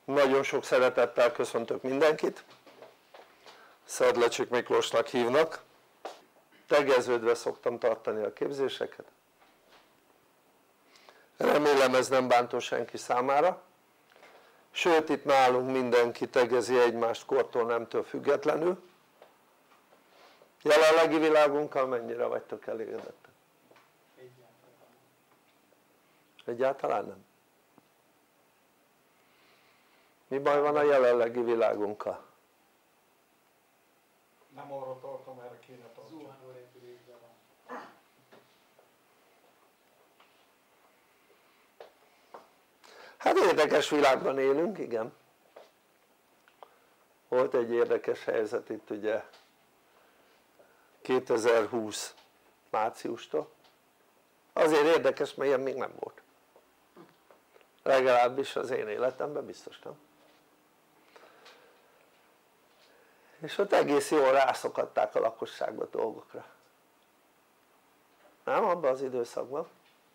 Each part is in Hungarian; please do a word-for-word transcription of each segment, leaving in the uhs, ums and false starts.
Nagyon sok szeretettel köszöntök mindenkit, Szedlacsik Miklósnak hívnak, tegeződve szoktam tartani a képzéseket, remélem ez nem bántó senki számára, sőt itt nálunk mindenki tegezi egymást kortól nemtől függetlenül. Jelenlegi világunkkal mennyire vagytok elégedettek? Egyáltalán nem? Mi baj van a jelenlegi világunkkal? Nem arra tartom, erre kéne tartani. Zuhanó repülésben van. Hát érdekes világban élünk, igen. Volt egy érdekes helyzet itt ugye kétezer-húsz márciustól. Azért érdekes, mert ilyen még nem volt. Legalábbis az én életemben biztos nem. És ott egész jól rászokatták a lakosságba dolgokra. Nem abban az időszakban?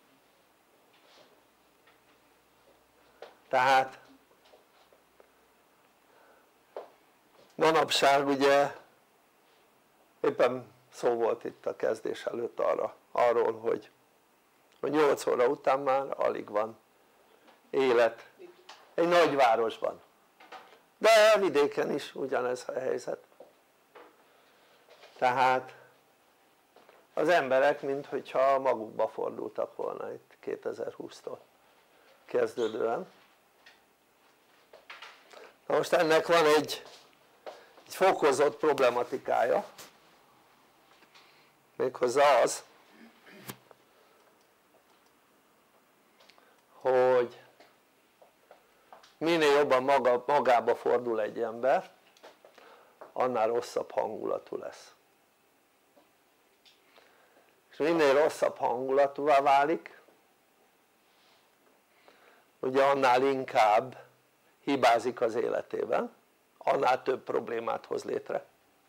Tehát manapság ugye éppen szó volt itt a kezdés előtt arra, arról, hogy, hogy nyolc óra után már alig van élet egy nagyvárosban, de vidéken is ugyanez a helyzet. Tehát az emberek minthogyha magukba fordultak volna itt kétezer-húsztól kezdődően. Na most ennek van egy, egy fokozott problematikája, méghozzá az, hogy minél jobban maga, magába fordul egy ember, annál rosszabb hangulatú lesz. És minél rosszabb hangulatúvá válik, ugye annál inkább hibázik az életében, annál több problémát hoz létre.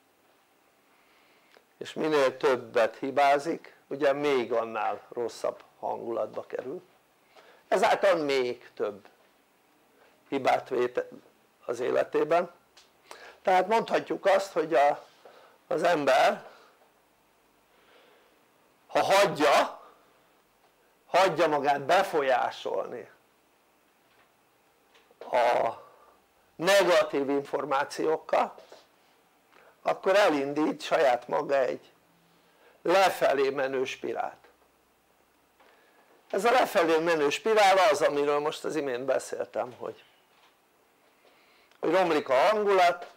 És minél többet hibázik, ugye még annál rosszabb hangulatba kerül. Ezáltal még több hibát vét az életében. Tehát mondhatjuk azt, hogy a, az ember, ha hagyja, hagyja magát befolyásolni a negatív információkkal, akkor elindít saját maga egy lefelé menő spirált. Ez a lefelé menő spirál az, amiről most az imént beszéltem, hogy, hogy romlik a hangulat,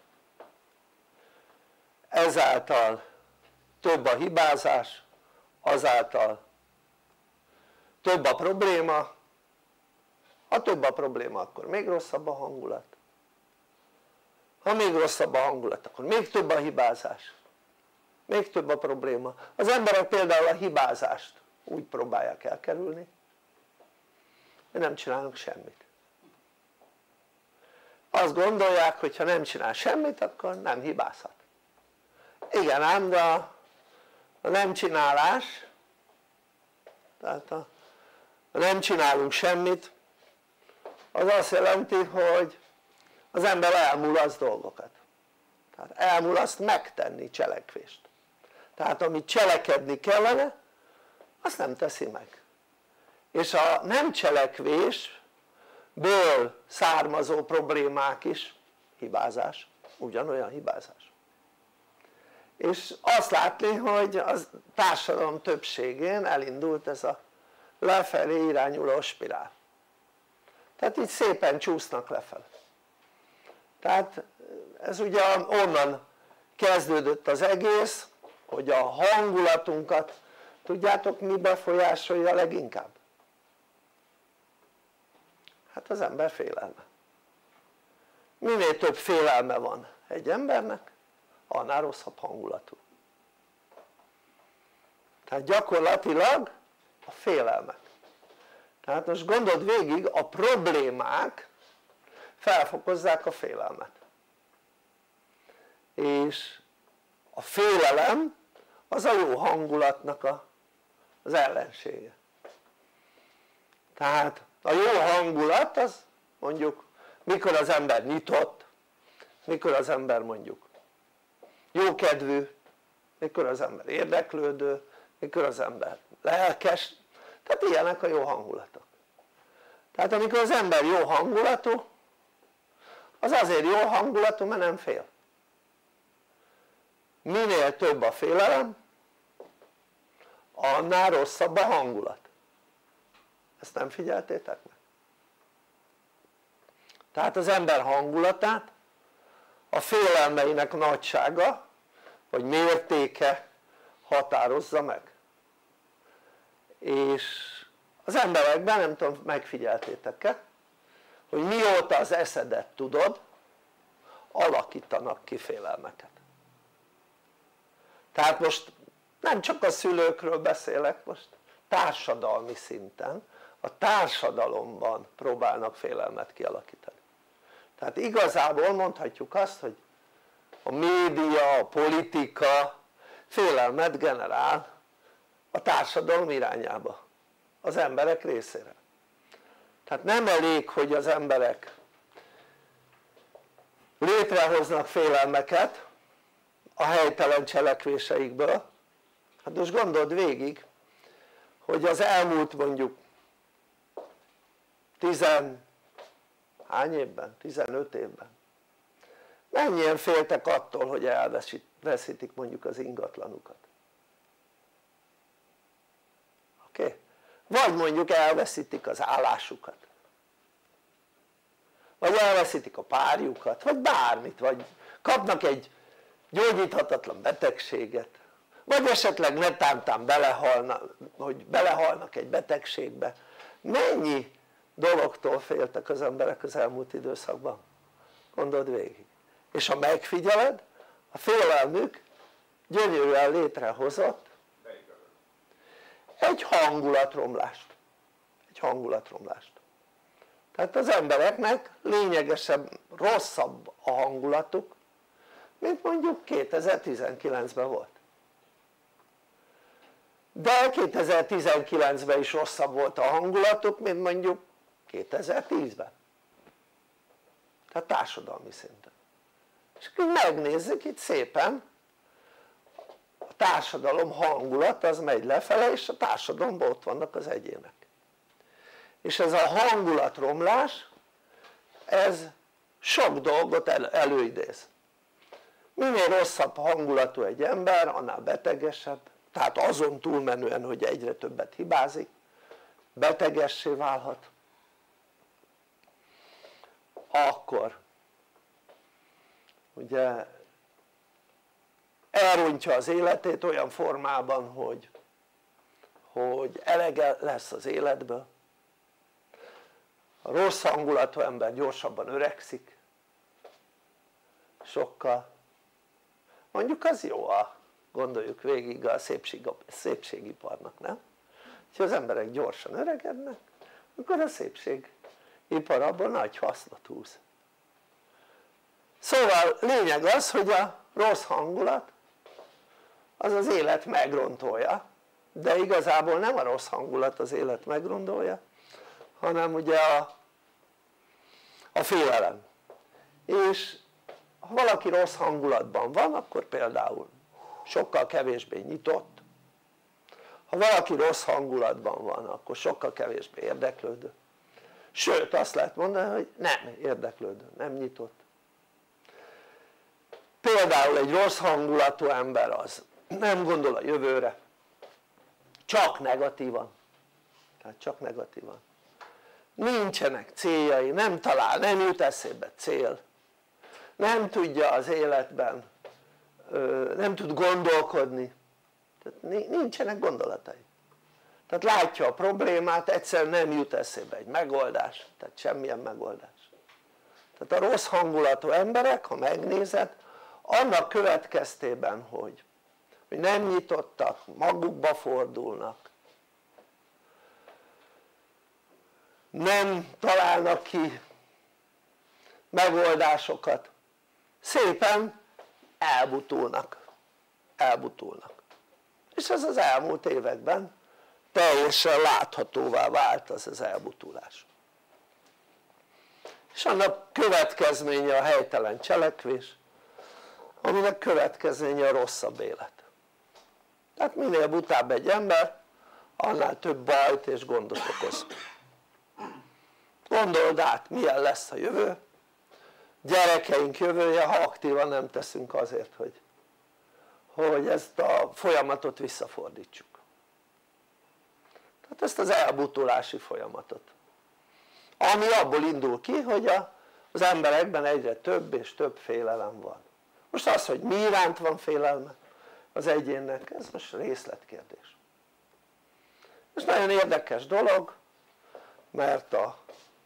ezáltal több a hibázás, azáltal több a probléma, ha több a probléma, akkor még rosszabb a hangulat, ha még rosszabb a hangulat, akkor még több a hibázás, még több a probléma. Az emberek például a hibázást úgy próbálják elkerülni, hogy nem csinálnak semmit. Azt gondolják, hogy ha nem csinál semmit, akkor nem hibázhat. Igen ám, de a nem csinálás, tehát a nem csinálunk semmit, az azt jelenti, hogy az ember elmulaszt dolgokat. Tehát elmulaszt megtenni cselekvést. Tehát amit cselekedni kellene, azt nem teszi meg. És a nem cselekvésből származó problémák is hibázás, ugyanolyan hibázás. És azt látni, hogy a társadalom többségén elindult ez a lefelé irányuló spirál. Tehát így szépen csúsznak lefelé. Tehát ez ugye onnan kezdődött az egész, hogy a hangulatunkat, tudjátok mi befolyásolja leginkább? Hát az ember félelme. Minél több félelme van egy embernek, annál rosszabb hangulatú. Tehát gyakorlatilag a félelmek. Tehát most gondold végig, a problémák felfokozzák a félelmet. És a félelem az a jó hangulatnak a, az ellensége. Tehát a jó hangulat az mondjuk mikor az ember nyitott, mikor az ember mondjuk jókedvű, mikor az ember érdeklődő, mikor az ember lelkes, tehát ilyenek a jó hangulatok. Tehát amikor az ember jó hangulatú, az azért jó hangulatú, mert nem fél. Minél több a félelem, annál rosszabb a hangulat. Ezt nem figyeltétek meg? Tehát az ember hangulatát a félelmeinek nagysága vagy mértéke határozza meg. És az emberekben, nem tudom, megfigyeltétek-e, hogy mióta az eszedet tudod, alakítanak ki félelmeket. Tehát most nem csak a szülőkről beszélek, most társadalmi szinten, a társadalomban próbálnak félelmet kialakítani. Tehát igazából mondhatjuk azt, hogy a média, a politika félelmet generál a társadalom irányába, az emberek részére. Tehát nem elég, hogy az emberek létrehoznak félelmeket a helytelen cselekvéseikből. Hát most gondold végig, hogy az elmúlt mondjuk tizen hány évben? tizenöt évben mennyien féltek attól, hogy elveszítik mondjuk az ingatlanukat? Oké? Okay? Vagy mondjuk elveszítik az állásukat, vagy elveszítik a párjukat, vagy bármit, vagy kapnak egy gyógyíthatatlan betegséget, vagy esetleg netántán belehalnak, hogy belehalnak egy betegségbe. Mennyi dologtól féltek az emberek az elmúlt időszakban? Gondold végig. És ha megfigyeled, a félelmük gyönyörűen létrehozott egy hangulatromlást. Egy hangulatromlást. Tehát az embereknek lényegesen rosszabb a hangulatuk, mint mondjuk kétezer-tizenkilencben volt. De kétezer-tizenkilencben is rosszabb volt a hangulatuk, mint mondjuk kétezer-tízben. Tehát társadalmi szinten. És akkor megnézzük itt szépen, a társadalom hangulat az megy lefele, és a társadalomban ott vannak az egyének. És ez a hangulatromlás, ez sok dolgot el, előidéz. Minél rosszabb hangulatú egy ember, annál betegesebb, tehát azon túlmenően, hogy egyre többet hibázik, betegessé válhat. Akkor ugye elrontja az életét olyan formában, hogy, hogy elege lesz az életből. A rossz hangulatú ember gyorsabban öregszik, sokkal. Mondjuk az jó, a, gondoljuk végig a szépség, szépségiparnak, nem? Ha az emberek gyorsan öregednek, akkor a szépségipar abban nagy hasznot húz. Szóval lényeg az, hogy a rossz hangulat az az élet megrontolja, de igazából nem a rossz hangulat az élet megrontolja, hanem ugye a, a félelem. És ha valaki rossz hangulatban van, akkor például sokkal kevésbé nyitott, ha valaki rossz hangulatban van, akkor sokkal kevésbé érdeklődő, sőt azt lehet mondani, hogy nem érdeklődő, nem nyitott. Például egy rossz hangulatú ember az nem gondol a jövőre, csak negatívan, tehát csak negatívan, nincsenek céljai, nem talál, nem jut eszébe cél, nem tudja az életben, nem tud gondolkodni, tehát nincsenek gondolatai. Tehát látja a problémát, egyszerűen nem jut eszébe egy megoldás, tehát semmilyen megoldás. Tehát a rossz hangulatú emberek, ha megnézed, annak következtében, hogy, hogy nem nyitottak, magukba fordulnak, nem találnak ki megoldásokat, szépen elbutulnak, elbutulnak. És ez az elmúlt években teljesen láthatóvá vált az az elbutulás. és annak következménye a helytelen cselekvés, aminek következménye a rosszabb élet. Tehát minél butább egy ember, annál több bajt és gondot okoz. Gondold át, milyen lesz a jövő, gyerekeink jövője, ha aktívan nem teszünk azért, hogy, hogy ezt a folyamatot visszafordítsuk. Tehát ezt az elbutulási folyamatot, ami abból indul ki, hogy a, az emberekben egyre több és több félelem van. Most az, hogy mi iránt van félelme az egyénnek, ez most részletkérdés. Ez nagyon érdekes dolog, mert a,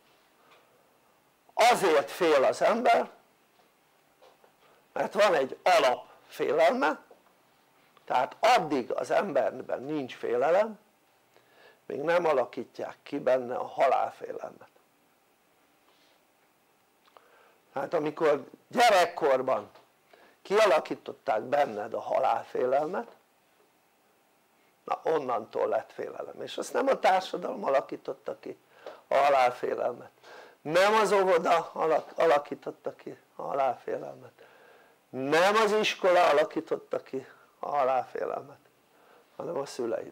azért fél az ember, mert van egy alapfélelme, tehát addig az emberben nincs félelem, még nem alakítják ki benne a halálfélelmet. Tehát amikor gyerekkorban kialakították benned a halálfélelmet, na onnantól lett félelem, és azt nem a társadalom alakította ki a halálfélelmet, nem az óvoda alakította ki a halálfélelmet, nem az iskola alakította ki a halálfélelmet, hanem a szüleid.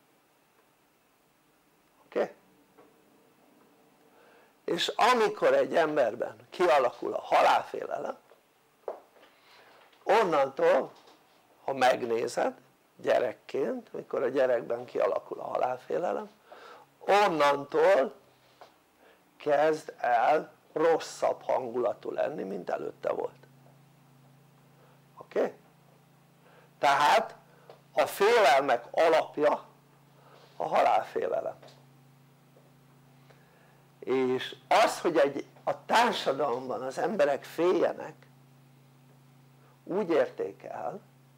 Oké? Okay? És amikor egy emberben kialakul a halálfélelem, onnantól, ha megnézed gyerekként, mikor a gyerekben kialakul a halálfélelem, onnantól kezd el rosszabb hangulatú lenni, mint előtte volt. Oké? Okay? Tehát a félelmek alapja a halálfélelem. És az, hogy egy, a társadalomban az emberek féljenek, úgy érték el,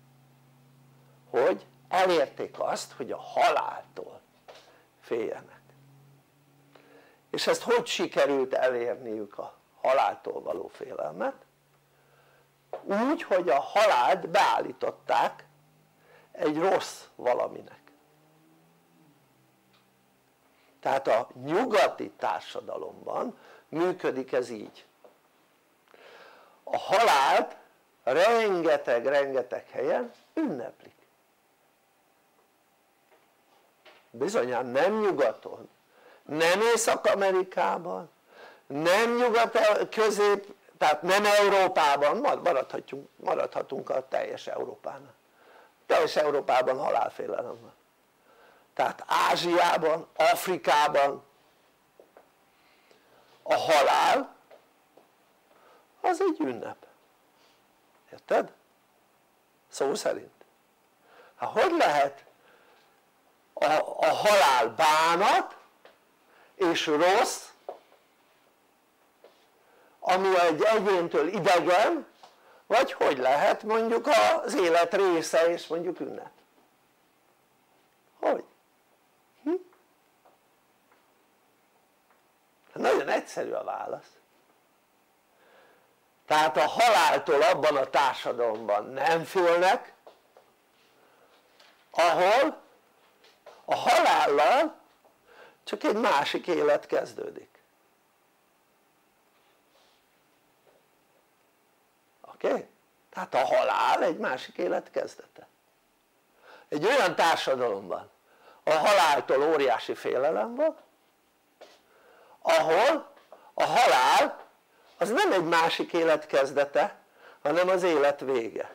hogy elérték azt, hogy a haláltól féljenek. És ezt hogy sikerült elérniük a haláltól való félelmet? Úgy, hogy a halált beállították egy rossz valaminek. Tehát a nyugati társadalomban működik ez így. A halált rengeteg-rengeteg helyen ünneplik. Bizonyán nem nyugaton, nem Észak-Amerikában, nem nyugat közép, tehát nem Európában, maradhatunk, maradhatunk a teljes Európánál. Teljes Európában halálfélelem van. Tehát Ázsiában, Afrikában a halál az egy ünnep. Érted? Szó szerint. Hát hogy lehet a, a halál bánat és rossz, ami egy egyéntől idegen, vagy hogy lehet mondjuk az élet része és mondjuk ünnep? Hogy? Hm? Nagyon egyszerű a válasz. Tehát a haláltól abban a társadalomban nem félnek, ahol a halállal csak egy másik élet kezdődik. Oké? Okay? Tehát a halál egy másik élet kezdete. Egy olyan társadalomban a haláltól óriási félelem van, ahol a halál az nem egy másik élet kezdete, hanem az élet vége.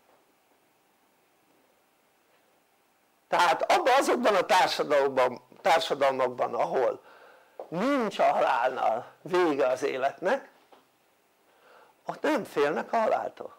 Tehát abban azokban a társadalmakban, társadalmakban, ahol nincs a halálnál vége az életnek, ott nem félnek a haláltól.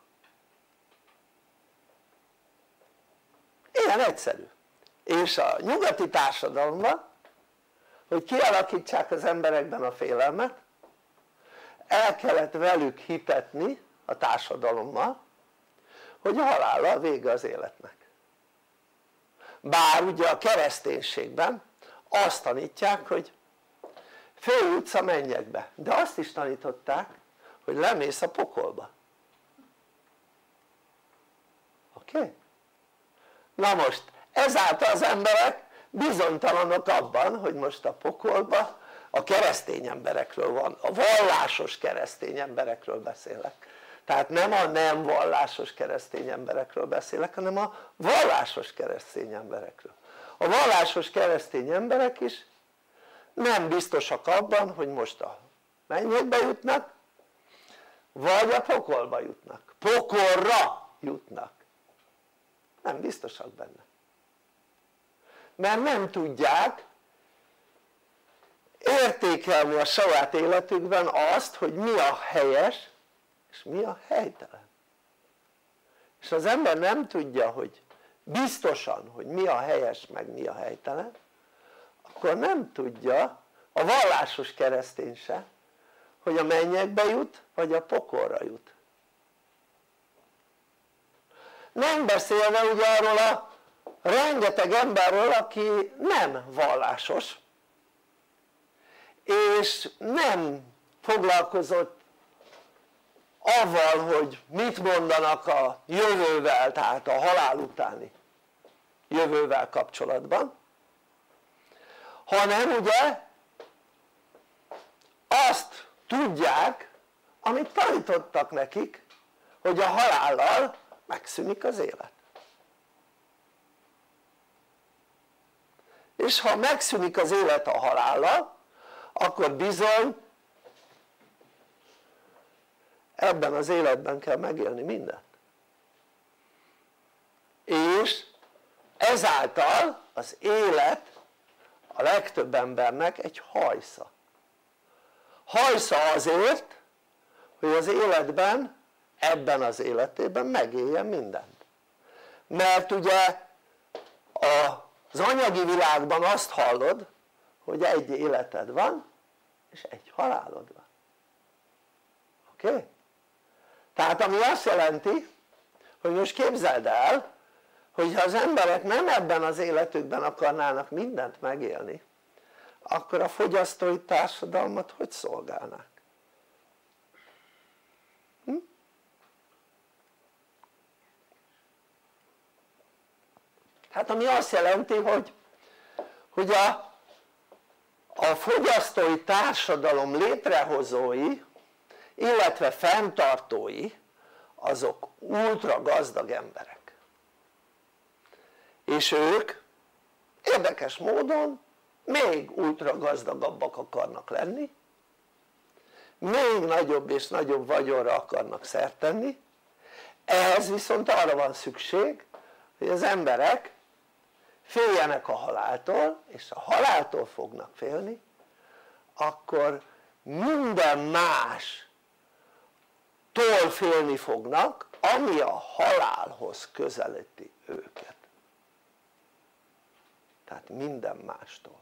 Ilyen egyszerű. És a nyugati társadalomban, hogy kialakítsák az emberekben a félelmet, el kellett velük hitetni a társadalommal, hogy a halállal vége az életnek. Bár ugye a kereszténységben azt tanítják, hogy főutca mennyekbe, de azt is tanították, hogy lemész a pokolba. Oké? Okay? Na most ezáltal az emberek bizonytalanok abban, hogy most a pokolba a keresztény emberekről van, a vallásos keresztény emberekről beszélek, tehát nem a nem vallásos keresztény emberekről beszélek, hanem a vallásos keresztény emberekről. A vallásos keresztény emberek is nem biztosak abban, hogy most a mennyekbe jutnak, vagy a pokolba jutnak, pokolra jutnak, nem biztosak benne, mert nem tudják értékelni a saját életükben azt, hogy mi a helyes és mi a helytelen. És az ember nem tudja, hogy biztosan, hogy mi a helyes meg mi a helytelen, akkor nem tudja a vallásos keresztény se, hogy a mennyekbe jut vagy a pokolra jut. Nem beszélve ugye arról a rengeteg emberről, aki nem vallásos és nem foglalkozott avval, hogy mit mondanak a jövővel, tehát a halál utáni jövővel kapcsolatban, hanem ugye azt tudják, amit tanítottak nekik, hogy a halállal megszűnik az élet. És ha megszűnik az élet a halállal, akkor bizony ebben az életben kell megélni mindent. És ezáltal az élet a legtöbb embernek egy hajsza. Hajsza azért, hogy az életben, ebben az életében megéljen mindent. Mert ugye az anyagi világban azt hallod, hogy egy életed van, és egy halálod van. Oké? Okay? Tehát ami azt jelenti, hogy most képzeld el, hogy ha az emberek nem ebben az életükben akarnának mindent megélni, akkor a fogyasztói társadalmat hogy szolgálnák? Hm? Hát ami azt jelenti, hogy, hogy a, a fogyasztói társadalom létrehozói, illetve fenntartói, azok ultra gazdag emberek. És ők érdekes módon még ultra gazdagabbak akarnak lenni, még nagyobb és nagyobb vagyonra akarnak szert tenni, ehhez viszont arra van szükség, hogy az emberek féljenek a haláltól, és ha haláltól fognak félni, akkor minden más tól félni fognak, ami a halálhoz közelíti őket. Tehát minden mástól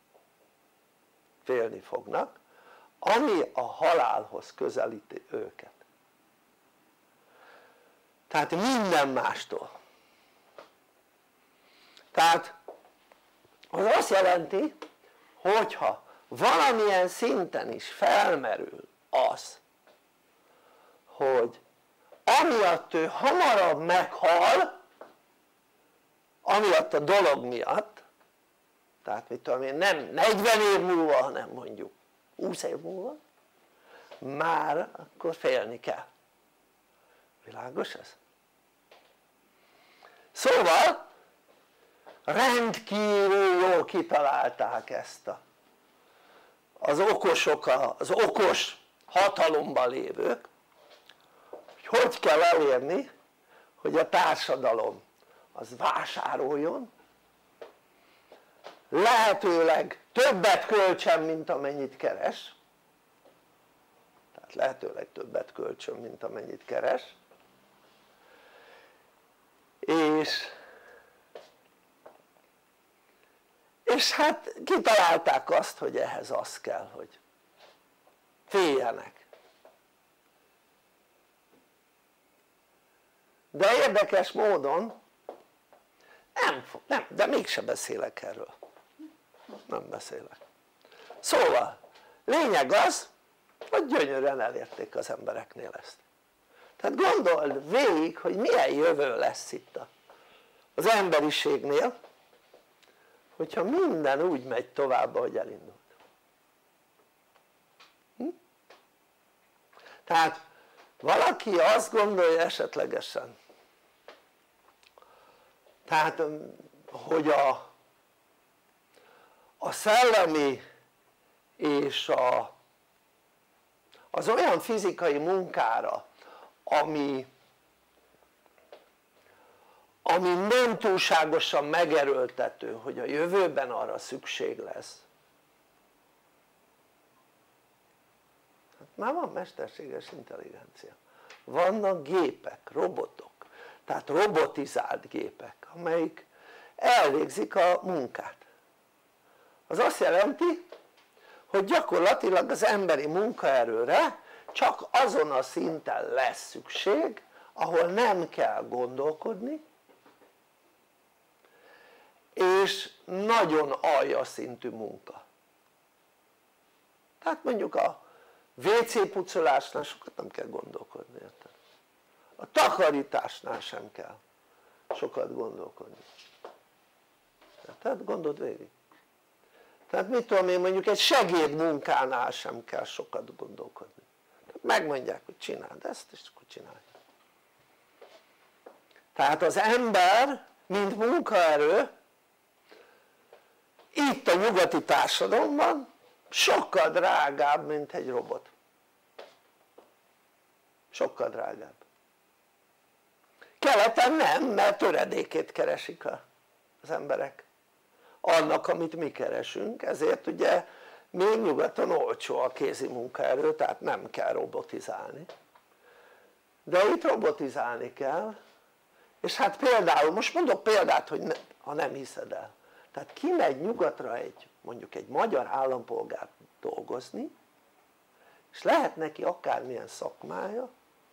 félni fognak, ami a halálhoz közelíti őket. Tehát minden mástól. Tehát az azt jelenti, hogyha valamilyen szinten is felmerül az, hogy amiatt ő hamarabb meghal, amiatt a dolog miatt, tehát mit tudom én, nem negyven év múlva, hanem mondjuk húsz év múlva, már akkor félni kell. Világos ez? Szóval rendkívül jól kitalálták ezt a, az okosok, az okos hatalomban lévők, hogy hogy kell elérni, hogy a társadalom az vásároljon, lehetőleg többet költsen, mint amennyit keres, tehát lehetőleg többet költsön, mint amennyit keres, és és hát kitalálták azt, hogy ehhez az kell, hogy féljenek. De érdekes módon nem, nem, de mégse beszélek erről, nem beszélek. Szóval lényeg az, hogy gyönyörűen elérték az embereknél ezt. Tehát gondold végig, hogy milyen jövő lesz itt az emberiségnél, hogyha minden úgy megy tovább, ahogy elindult. Tehát valaki azt gondolja esetlegesen, tehát hogy a, a szellemi és a, az olyan fizikai munkára, ami, ami nem túlságosan megerőltető, hogy a jövőben arra szükség lesz. Hát már van mesterséges intelligencia, vannak gépek, robotok, tehát robotizált gépek, amelyik elvégzik a munkát. Az azt jelenti, hogy gyakorlatilag az emberi munkaerőre csak azon a szinten lesz szükség, ahol nem kell gondolkodni, és nagyon aljas szintű munka. Tehát mondjuk a vé cé pucolásnál sokat nem kell gondolkodni, érted? A takarításnál sem kell sokat gondolkodni, tehát gondold végig. Tehát mit tudom én, mondjuk egy segédmunkánál sem kell sokat gondolkodni, tehát megmondják, hogy csináld ezt, és akkor csinálja. Tehát az ember mint munkaerő itt a nyugati társadalomban sokkal drágább, mint egy robot, sokkal drágább. Keleten nem, mert töredékét keresik az emberek annak, amit mi keresünk, ezért ugye még nyugaton olcsó a kézi munkaerő, tehát nem kell robotizálni, de itt robotizálni kell. És hát például, most mondok példát, hogy ne, ha nem hiszed el, tehát kimegy nyugatra egy, mondjuk egy magyar állampolgár dolgozni, és lehet neki akármilyen szakmája,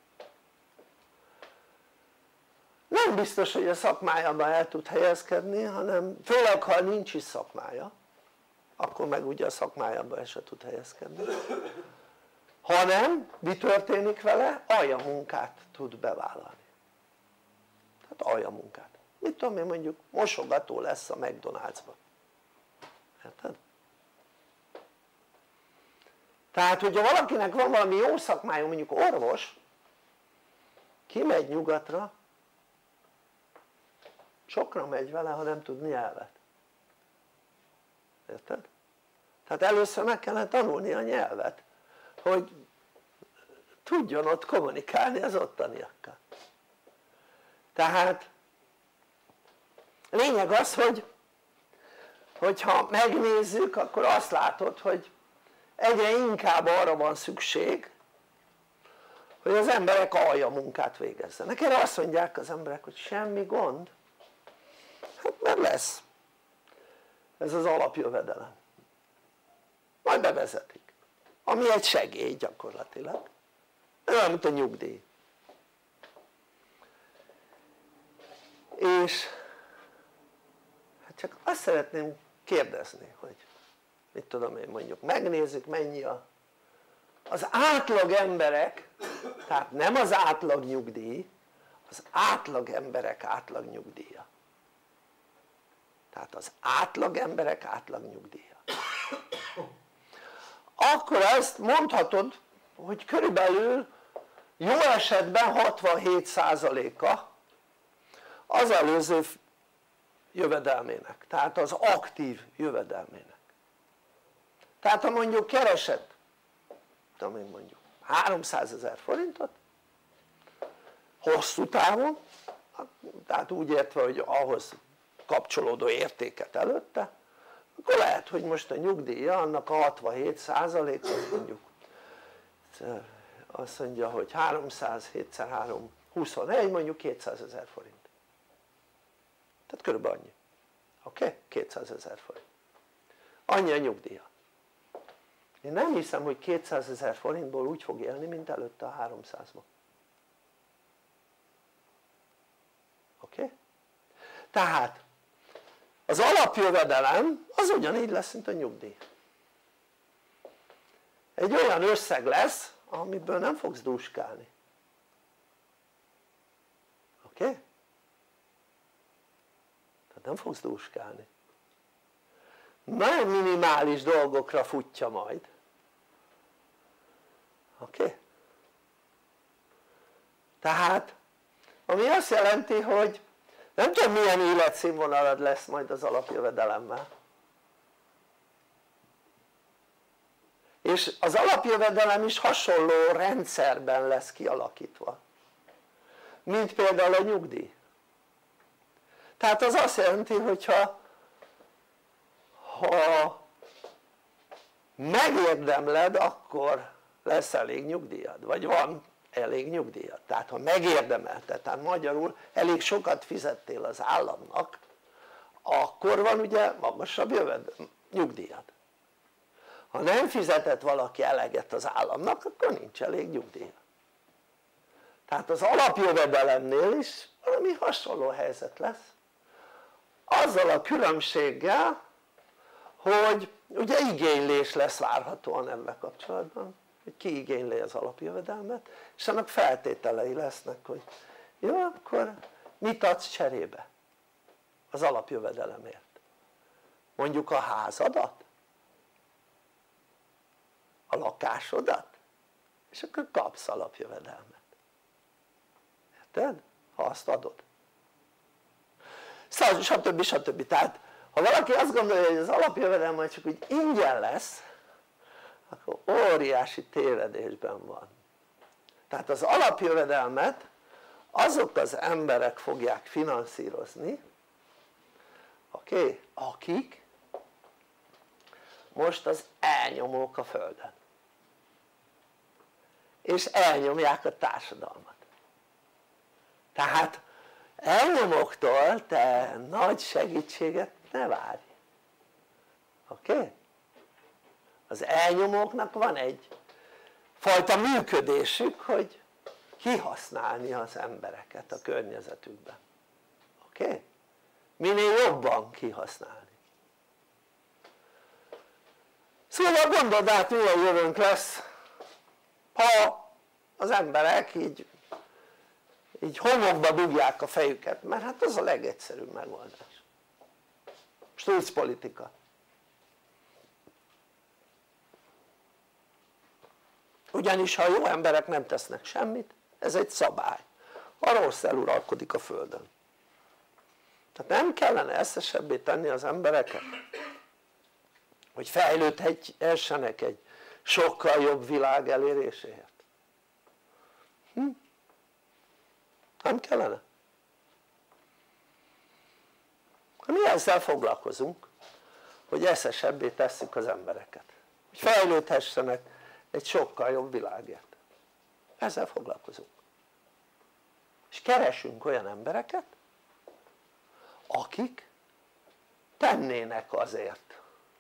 nem biztos, hogy a szakmájában el tud helyezkedni, hanem főleg ha nincs is szakmája, akkor meg ugye a szakmájában el se tud helyezkedni, hanem mi történik vele? Aljamunkát tud bevállalni, tehát aljamunkát. Mit tudom én, mondjuk mosogató lesz a McDonald'sban, érted? Tehát hogyha valakinek van valami jó szakmája, mondjuk orvos, kimegy nyugatra, sokra megy vele, ha nem tud nyelvet, érted? Tehát először meg kellene tanulni a nyelvet, hogy tudjon ott kommunikálni az ottaniakkal. Tehát lényeg az, hogy hogyha megnézzük, akkor azt látod, hogy egyre inkább arra van szükség, hogy az emberek aljamunkát végezzenek. Erre azt mondják az emberek, hogy semmi gond, hát mert lesz ez az alapjövedelem, majd bevezetik, ami egy segély gyakorlatilag, olyan mint a nyugdíj. És hát csak azt szeretném kérdezni, hogy mit tudom én, mondjuk megnézzük mennyi a, az átlag emberek, tehát nem az átlag nyugdíj, az átlag emberek átlag nyugdíja, tehát az átlag emberek átlag nyugdíja, akkor ezt mondhatod, hogy körülbelül jó esetben hatvanhét százaléka az előző jövedelmének, tehát az aktív jövedelmének. Tehát ha mondjuk keresed, tudom én mondjuk háromszázezer forintot hosszú távon, tehát úgy értve, hogy ahhoz kapcsolódó értéket előtte, akkor lehet, hogy most a nyugdíja annak a hatvanhét százaléka mondjuk azt mondja, hogy háromszáz, hétszer három, huszonegy, mondjuk kétszázezer forint, tehát körülbelül annyi, oké? Okay? kétszázezer forint, annyi a nyugdíja. Én nem hiszem, hogy kétszázezer forintból úgy fog élni, mint előtte a háromszázban, oké? Okay? Tehát az alapjövedelem az ugyanígy lesz, mint a nyugdíj, egy olyan összeg lesz, amiből nem fogsz dúskálni, oké? Okay? Tehát nem fogsz dúskálni, nagyon minimális dolgokra futja majd, oké? Okay? Tehát ami azt jelenti, hogy nem tudom milyen életszínvonalad lesz majd az alapjövedelemmel, és az alapjövedelem is hasonló rendszerben lesz kialakítva, mint például a nyugdíj. Tehát az azt jelenti, hogyha ha megérdemled, akkor lesz elég nyugdíjad, vagy van elég nyugdíjad. Tehát ha megérdemelted, tehát magyarul elég sokat fizettél az államnak, akkor van ugye magasabb jövedelem, nyugdíjad. Ha nem fizetett valaki eleget az államnak, akkor nincs elég nyugdíja. Tehát az alapjövedelemnél is valami hasonló helyzet lesz, azzal a különbséggel, hogy ugye igénylés lesz várhatóan ebben kapcsolatban, hogy ki igényli az alapjövedelmet, és annak feltételei lesznek, hogy jó, akkor mit adsz cserébe az alapjövedelemért? Mondjuk a házadat? A lakásodat? És akkor kapsz alapjövedelmet. Érted? Ha azt adod. Szóval stb. stb. Tehát ha valaki azt gondolja, hogy az alapjövedelem majd csak úgy ingyen lesz, akkor óriási tévedésben van. Tehát az alapjövedelmet azok az emberek fogják finanszírozni, oké, okay, akik most az elnyomók a földön, és elnyomják a társadalmat. Tehát elnyomóktól te nagy segítséget ne várj, oké? Okay? Az elnyomóknak van egy fajta működésük, hogy kihasználni az embereket a környezetükben, oké? Okay? Minél jobban kihasználni. Szóval gondold át, milyen jövőnk lesz, ha az emberek így így homokba dugják a fejüket, mert hát az a legegyszerűbb megoldás. Struccpolitika. Ugyanis ha jó emberek nem tesznek semmit, ez egy szabály, a rossz eluralkodik a földön. Tehát nem kellene eszesebbé tenni az embereket, hogy fejlődhessenek egy sokkal jobb világ eléréséért. Hm? Nem kellene? Mi ezzel foglalkozunk, hogy eszesebbé tesszük az embereket, hogy fejlődhessenek egy sokkal jobb világért. Ezzel foglalkozunk. És keresünk olyan embereket, akik tennének azért,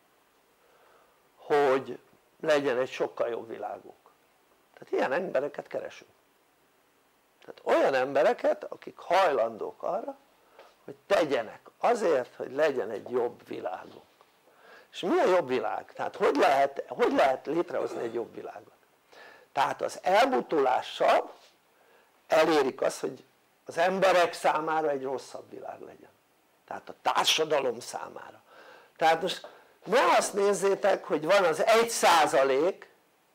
hogy legyen egy sokkal jobb világunk. Tehát ilyen embereket keresünk. Tehát olyan embereket, akik hajlandók arra, hogy tegyenek azért, hogy legyen egy jobb világunk. És mi a jobb világ? Tehát hogy lehet, hogy lehet létrehozni egy jobb világot? Tehát az elbutulással elérik azt, hogy az emberek számára egy rosszabb világ legyen. Tehát a társadalom számára. Tehát most ne azt nézzétek, hogy van az egy százalék,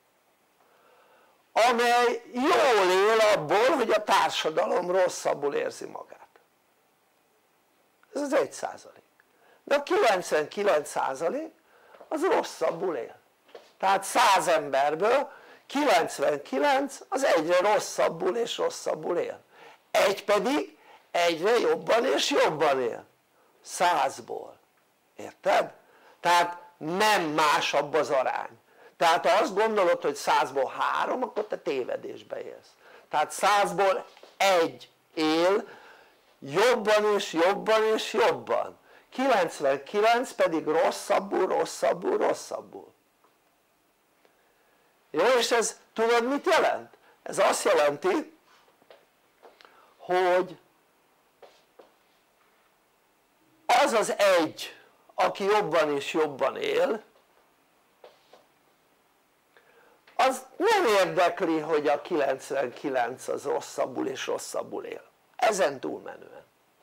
amely jól él abból, hogy a társadalom rosszabbul érzi magát. Ez az egy százalék. De a kilencvenkilenc százalék az rosszabbul él. Tehát száz emberből kilencvenkilenc az egyre rosszabbul és rosszabbul él. Egy pedig egyre jobban és jobban él. Százból. Érted? Tehát nem másabb az arány. Tehát ha azt gondolod, hogy százból három, akkor te tévedésbe élsz. Tehát százból egy él jobban és jobban és jobban. kilencvenkilenc pedig rosszabbul, rosszabbul, rosszabbul. Jó, és ez tudod mit jelent? Ez azt jelenti, hogy az az egy, aki jobban és jobban él, az nem érdekli, hogy a kilencvenkilenc az rosszabbul és rosszabbul él. Ezen túlmenően.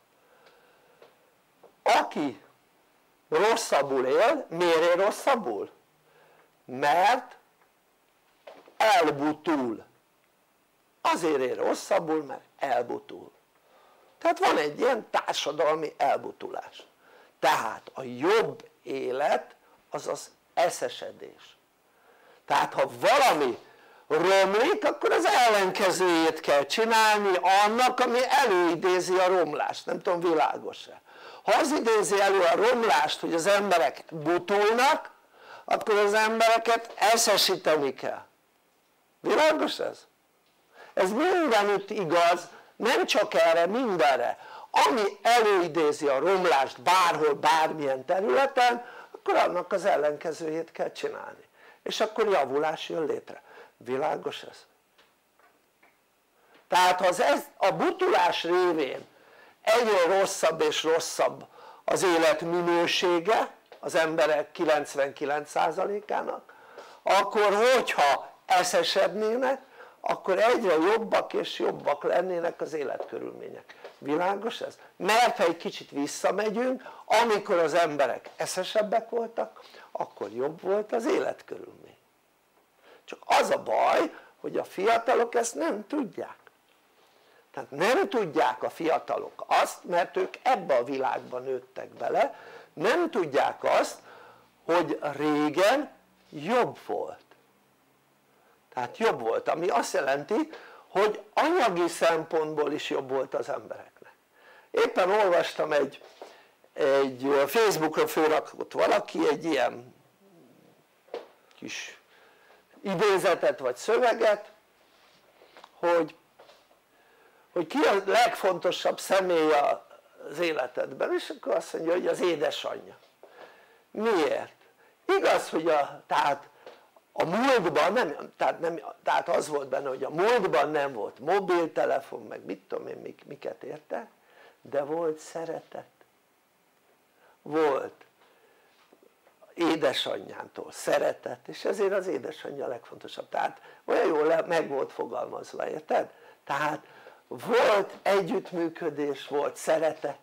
Aki rosszabbul él, miért él rosszabbul? Mert elbutul. azért él rosszabbul, mert elbutul. Tehát van egy ilyen társadalmi elbutulás. Tehát a jobb élet az az eszesedés. Tehát ha valami romlik, akkor az ellenkezőjét kell csinálni annak, ami előidézi a romlást. Nem tudom, világos-e? Ha az idézi elő a romlást, hogy az emberek butulnak, akkor az embereket eszesíteni kell. Világos ez? Ez mindenütt igaz, nem csak erre, mindenre. Ami előidézi a romlást bárhol, bármilyen területen, akkor annak az ellenkezőjét kell csinálni. És akkor javulás jön létre. Világos ez? Tehát ha az ez, a butulás révén egyre rosszabb és rosszabb az élet minősége az emberek kilencvenkilenc százalékának, akkor hogyha eszesednének, akkor egyre jobbak és jobbak lennének az életkörülmények. Világos ez? Mert ha egy kicsit visszamegyünk, amikor az emberek eszesebbek voltak, akkor jobb volt az életkörülmény. Csak az a baj, hogy a fiatalok ezt nem tudják. Tehát nem tudják a fiatalok azt, mert ők ebbe a világba nőttek bele, nem tudják azt, hogy régen jobb volt. Tehát jobb volt, ami azt jelenti, hogy anyagi szempontból is jobb volt az embereknek. Éppen olvastam egy, egy Facebookra fölrakott valaki egy ilyen kis idézetet vagy szöveget, hogy, hogy ki a legfontosabb személy az életedben, és akkor azt mondja, hogy az édesanyja. Miért? Igaz, hogy a, tehát a múltban nem, tehát, nem, tehát az volt benne, hogy a múltban nem volt mobiltelefon, meg mit tudom én mik, miket érte, de volt szeretet, volt édesanyjától szeretet, és ezért az édesanyja a legfontosabb. Tehát olyan jól meg volt fogalmazva, érted? Tehát volt együttműködés, volt szeretet.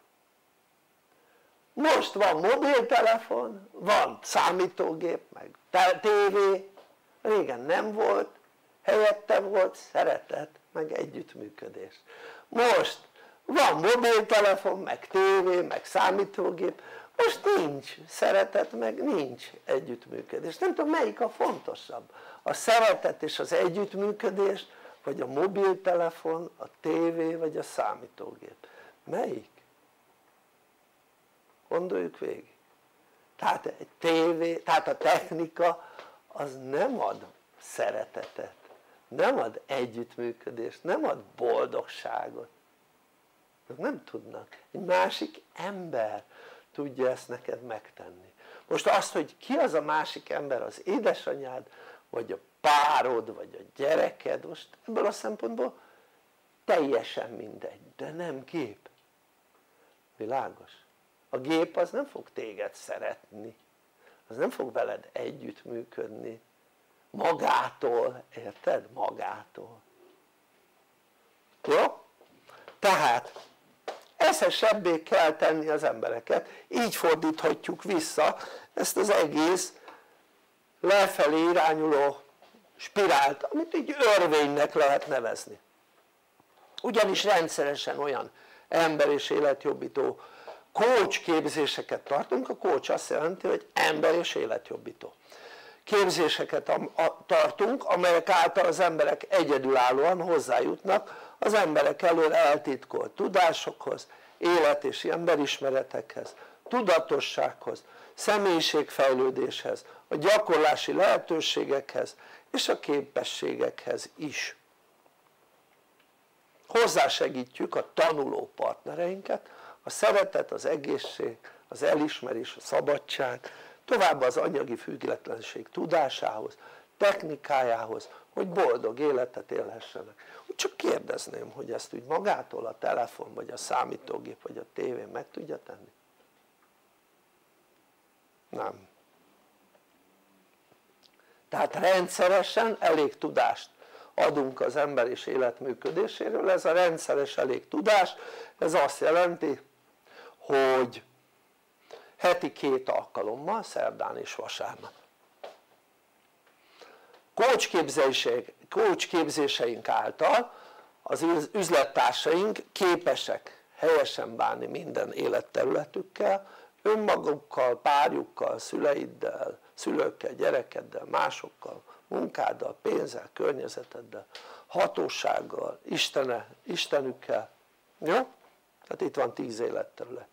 Most van mobiltelefon, van számítógép, meg tévé, régen nem volt, helyette volt szeretet, meg együttműködés. Most van mobiltelefon, meg tévé, meg számítógép, most nincs szeretet, meg nincs együttműködés. Nem tudom, melyik a fontosabb, a szeretet és az együttműködés, vagy a mobiltelefon, a tévé, vagy a számítógép. Melyik? Gondoljuk végig. Tehát egy tévé, tehát a technika az nem ad szeretetet, nem ad együttműködést, nem ad boldogságot. Nem tudnak. Egy másik ember tudja ezt neked megtenni. Most azt, hogy ki az a másik ember, az édesanyád, vagy a párod, vagy a gyereked, most ebből a szempontból teljesen mindegy, de nem gép. Világos? A gép az nem fog téged szeretni, az nem fog veled együttműködni magától, érted? Magától. Jó? Tehát eszesebbé kell tenni az embereket, így fordíthatjuk vissza ezt az egész lefelé irányuló spirált, amit így örvénynek lehet nevezni. Ugyanis rendszeresen olyan ember- és életjobbító coach képzéseket tartunk, a coach azt jelenti, hogy ember- és életjobbító képzéseket tartunk, amelyek által az emberek egyedülállóan hozzájutnak az emberek elől eltitkolt tudásokhoz, élet- és emberismeretekhez, tudatossághoz, személyiségfejlődéshez, a gyakorlási lehetőségekhez és a képességekhez is. Hozzásegítjük a tanuló partnereinket a szeretet, az egészség, az elismerés, a szabadság, továbbá az anyagi függetlenség tudásához, technikájához, hogy boldog életet élhessenek. Úgy csak kérdezném, hogy ezt úgy magától a telefon, vagy a számítógép, vagy a tévé meg tudja tenni? Nem. Tehát rendszeresen elég tudást adunk az ember és élet működéséről. Ez a rendszeres elég tudás, ez azt jelenti, hogy heti két alkalommal, szerdán és vasárnap. Coach coach képzéseink által az üzlettársaink képesek helyesen bánni minden életterületükkel, önmagukkal, párjukkal, szüleiddel, szülőkkel, gyerekeddel, másokkal, munkáddal, pénzzel, környezeteddel, hatósággal, Istene, Istenükkel, jó? Tehát itt van tíz életterület.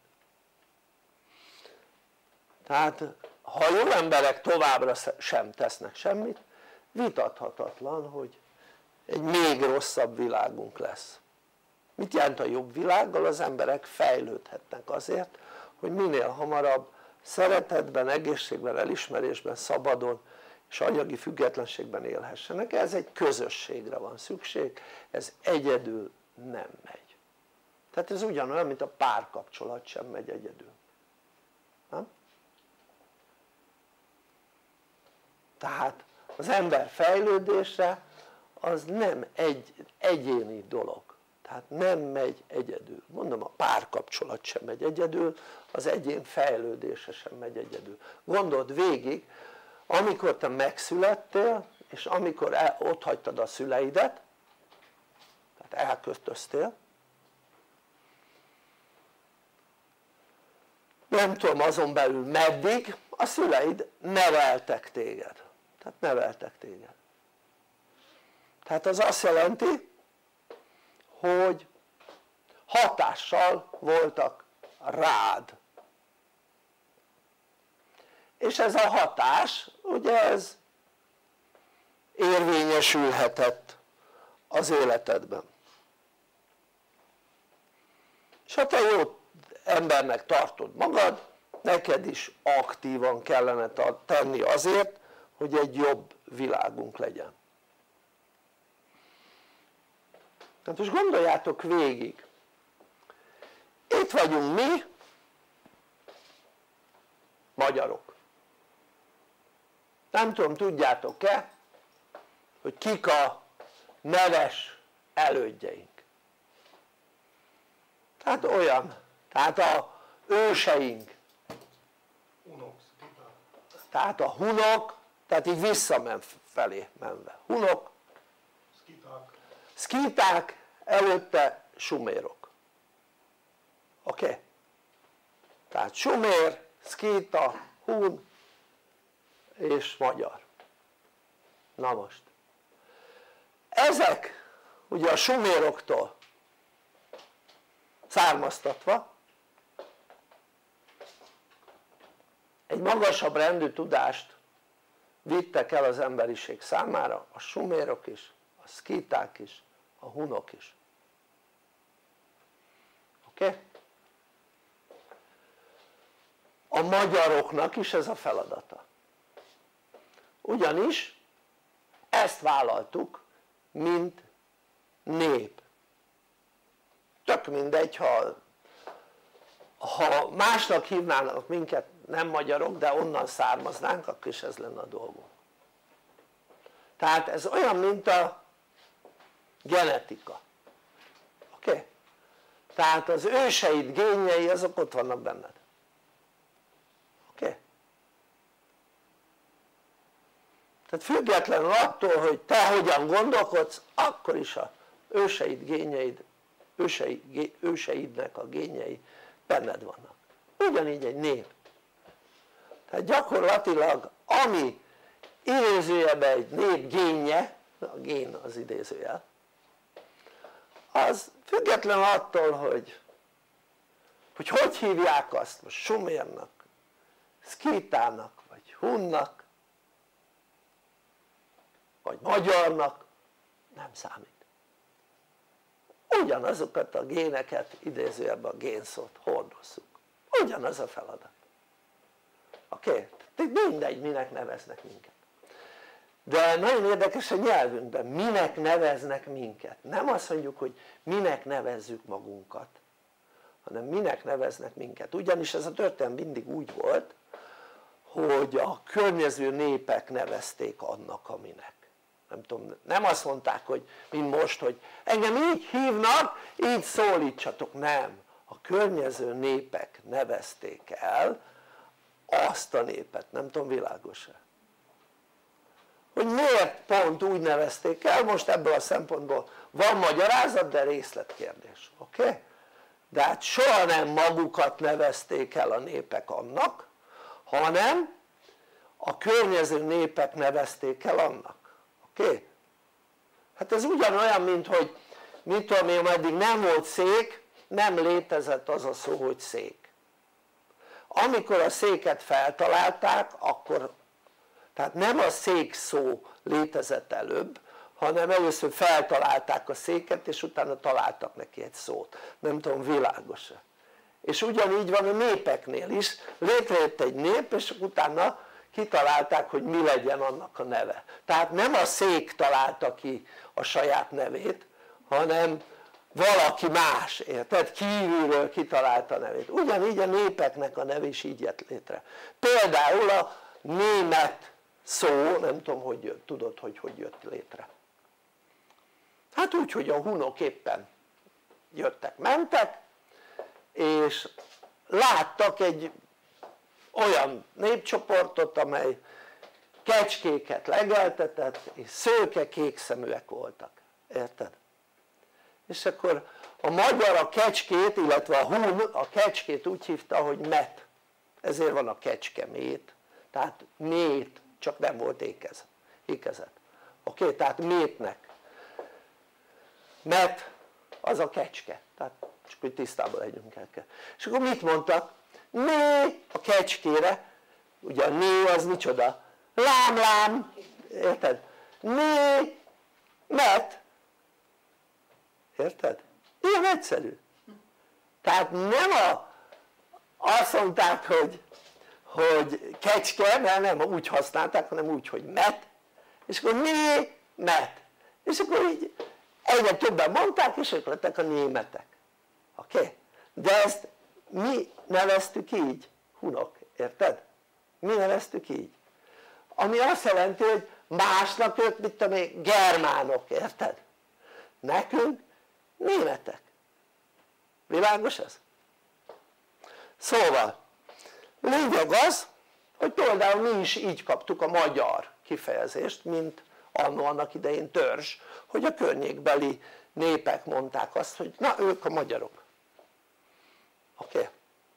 Tehát ha jó emberek továbbra sem tesznek semmit, vitathatatlan, hogy egy még rosszabb világunk lesz. Mit jelent a jobb világgal? Az emberek fejlődhetnek azért, hogy minél hamarabb szeretetben, egészségben, elismerésben, szabadon és anyagi függetlenségben élhessenek. Ez egy közösségre van szükség, ez egyedül nem megy. Tehát ez ugyanolyan, mint a párkapcsolat sem megy egyedül. Nem? Tehát az ember fejlődése az nem egy egyéni dolog, tehát nem megy egyedül. Mondom, a párkapcsolat sem megy egyedül, az egyén fejlődése sem megy egyedül. Gondold végig, amikor te megszülettél és amikor el, ott hagytad a szüleidet, tehát elköltöztél, nem tudom azon belül meddig, a szüleid neveltek téged, tehát neveltek téged. Tehát az azt jelenti, hogy hatással voltak rád. És ez a hatás, ugye ez érvényesülhetett az életedben. És ha te jó embernek tartod magad, neked is aktívan kellene tenni azért, hogy egy jobb világunk legyen. Hát most gondoljátok végig, itt vagyunk mi, magyarok. Nem tudom, tudjátok-e, hogy kik a neves elődjeink. Tehát olyan, tehát a őseink. Unok, tehát a hunok, tehát így visszafelé menve. Hunok, szkiták, szkíták, előtte sumérok. Oké? Okay? Tehát sumér, szkíta, hun és magyar. Na most ezek ugye a suméroktól származtatva egy magasabb rendű tudást vittek el az emberiség számára, a sumérok is, a szkíták is, a hunok is. Oké? Okay? A magyaroknak is ez a feladata. Ugyanis ezt vállaltuk, mint nép. Tök mindegy, ha, ha másnak hívnának minket, nem magyarok, de onnan származnánk, akkor is ez lenne a dolgunk. Tehát ez olyan, mint a genetika. Oké? Okay? Tehát az őseid génjei azok ott vannak benned. Oké? Okay? Tehát függetlenül attól, hogy te hogyan gondolkodsz, akkor is az őseid génjeid, őseid, őseidnek a génjei benned vannak. Ugyanígy egy nép. Tehát gyakorlatilag ami idézőjelben egy nép génje, a gén az idézőjel, az függetlenül attól, hogy hogy hogy hívják azt, most sumérnak, szkítának, vagy hunnak, vagy magyarnak, nem számít. Ugyanazokat a géneket, idézőjelben a génszót hordozzuk. Ugyanaz a feladat. Oké? Okay? Mindegy, minek neveznek minket. De nagyon érdekes a nyelvünkben, minek neveznek minket. Nem azt mondjuk, hogy minek nevezzük magunkat, hanem minek neveznek minket. Ugyanis ez a történet mindig úgy volt, hogy a környező népek nevezték annak, aminek. Nem tudom, nem azt mondták, hogy mint most, hogy engem így hívnak, így szólítsatok. Nem. A környező népek nevezték el azt a népet. Nem tudom, világos-e? hogy miért pont úgy nevezték el, most ebből a szempontból van magyarázat, de részletkérdés, oké? Okay? De hát soha nem magukat nevezték el a népek annak, hanem a környező népek nevezték el annak, oké? Okay? Hát ez ugyanolyan, mint hogy mit tudom én, eddig nem volt szék, nem létezett az a szó, hogy szék. Amikor a széket feltalálták, akkor, tehát nem a szék szó létezett előbb, hanem először feltalálták a széket, és utána találtak neki egy szót. Nem tudom, világos-e? És ugyanígy van a népeknél is, létrejött egy nép, és utána kitalálták, hogy mi legyen annak a neve. Tehát nem a szék találta ki a saját nevét, hanem valaki más, érted? Kívülről kitalálta a nevét. Ugyanígy a népeknek a neve is így jött létre. Például a német szó, nem tudom, hogy jött, tudod, hogy hogy jött létre. Hát úgy, hogy a hunok éppen jöttek, mentek, és láttak egy olyan népcsoportot, amely kecskéket legeltetett, és szőke kékszeműek voltak, érted? És akkor a magyar a kecskét, illetve a hun a kecskét úgy hívta, hogy met, ezért van a kecskemét, tehát mét, csak nem volt ékezet, ékezet. oké? Okay? Tehát métnek, met az a kecske, tehát csak hogy tisztában legyünk el kell. És akkor mit mondtak? Né a kecskére, ugye a né az micsoda? Lám lám, érted? Né met, érted? Ilyen egyszerű. Tehát nem a, azt mondták, hogy, hogy kecske, mert nem úgy használták, hanem úgy, hogy met, és akkor né met, és akkor így egyre többen mondták, és ők lettek a németek, oké? Okay? De ezt mi neveztük így, hunok, érted? Mi neveztük így, ami azt jelenti, hogy másnak ők, mit tudom én, germánok, érted? Nekünk németek. Világos ez? Szóval lényeg az, hogy például mi is így kaptuk a magyar kifejezést, mint annó annak idején törzs, hogy a környékbeli népek mondták azt, hogy na ők a magyarok, oké? Okay?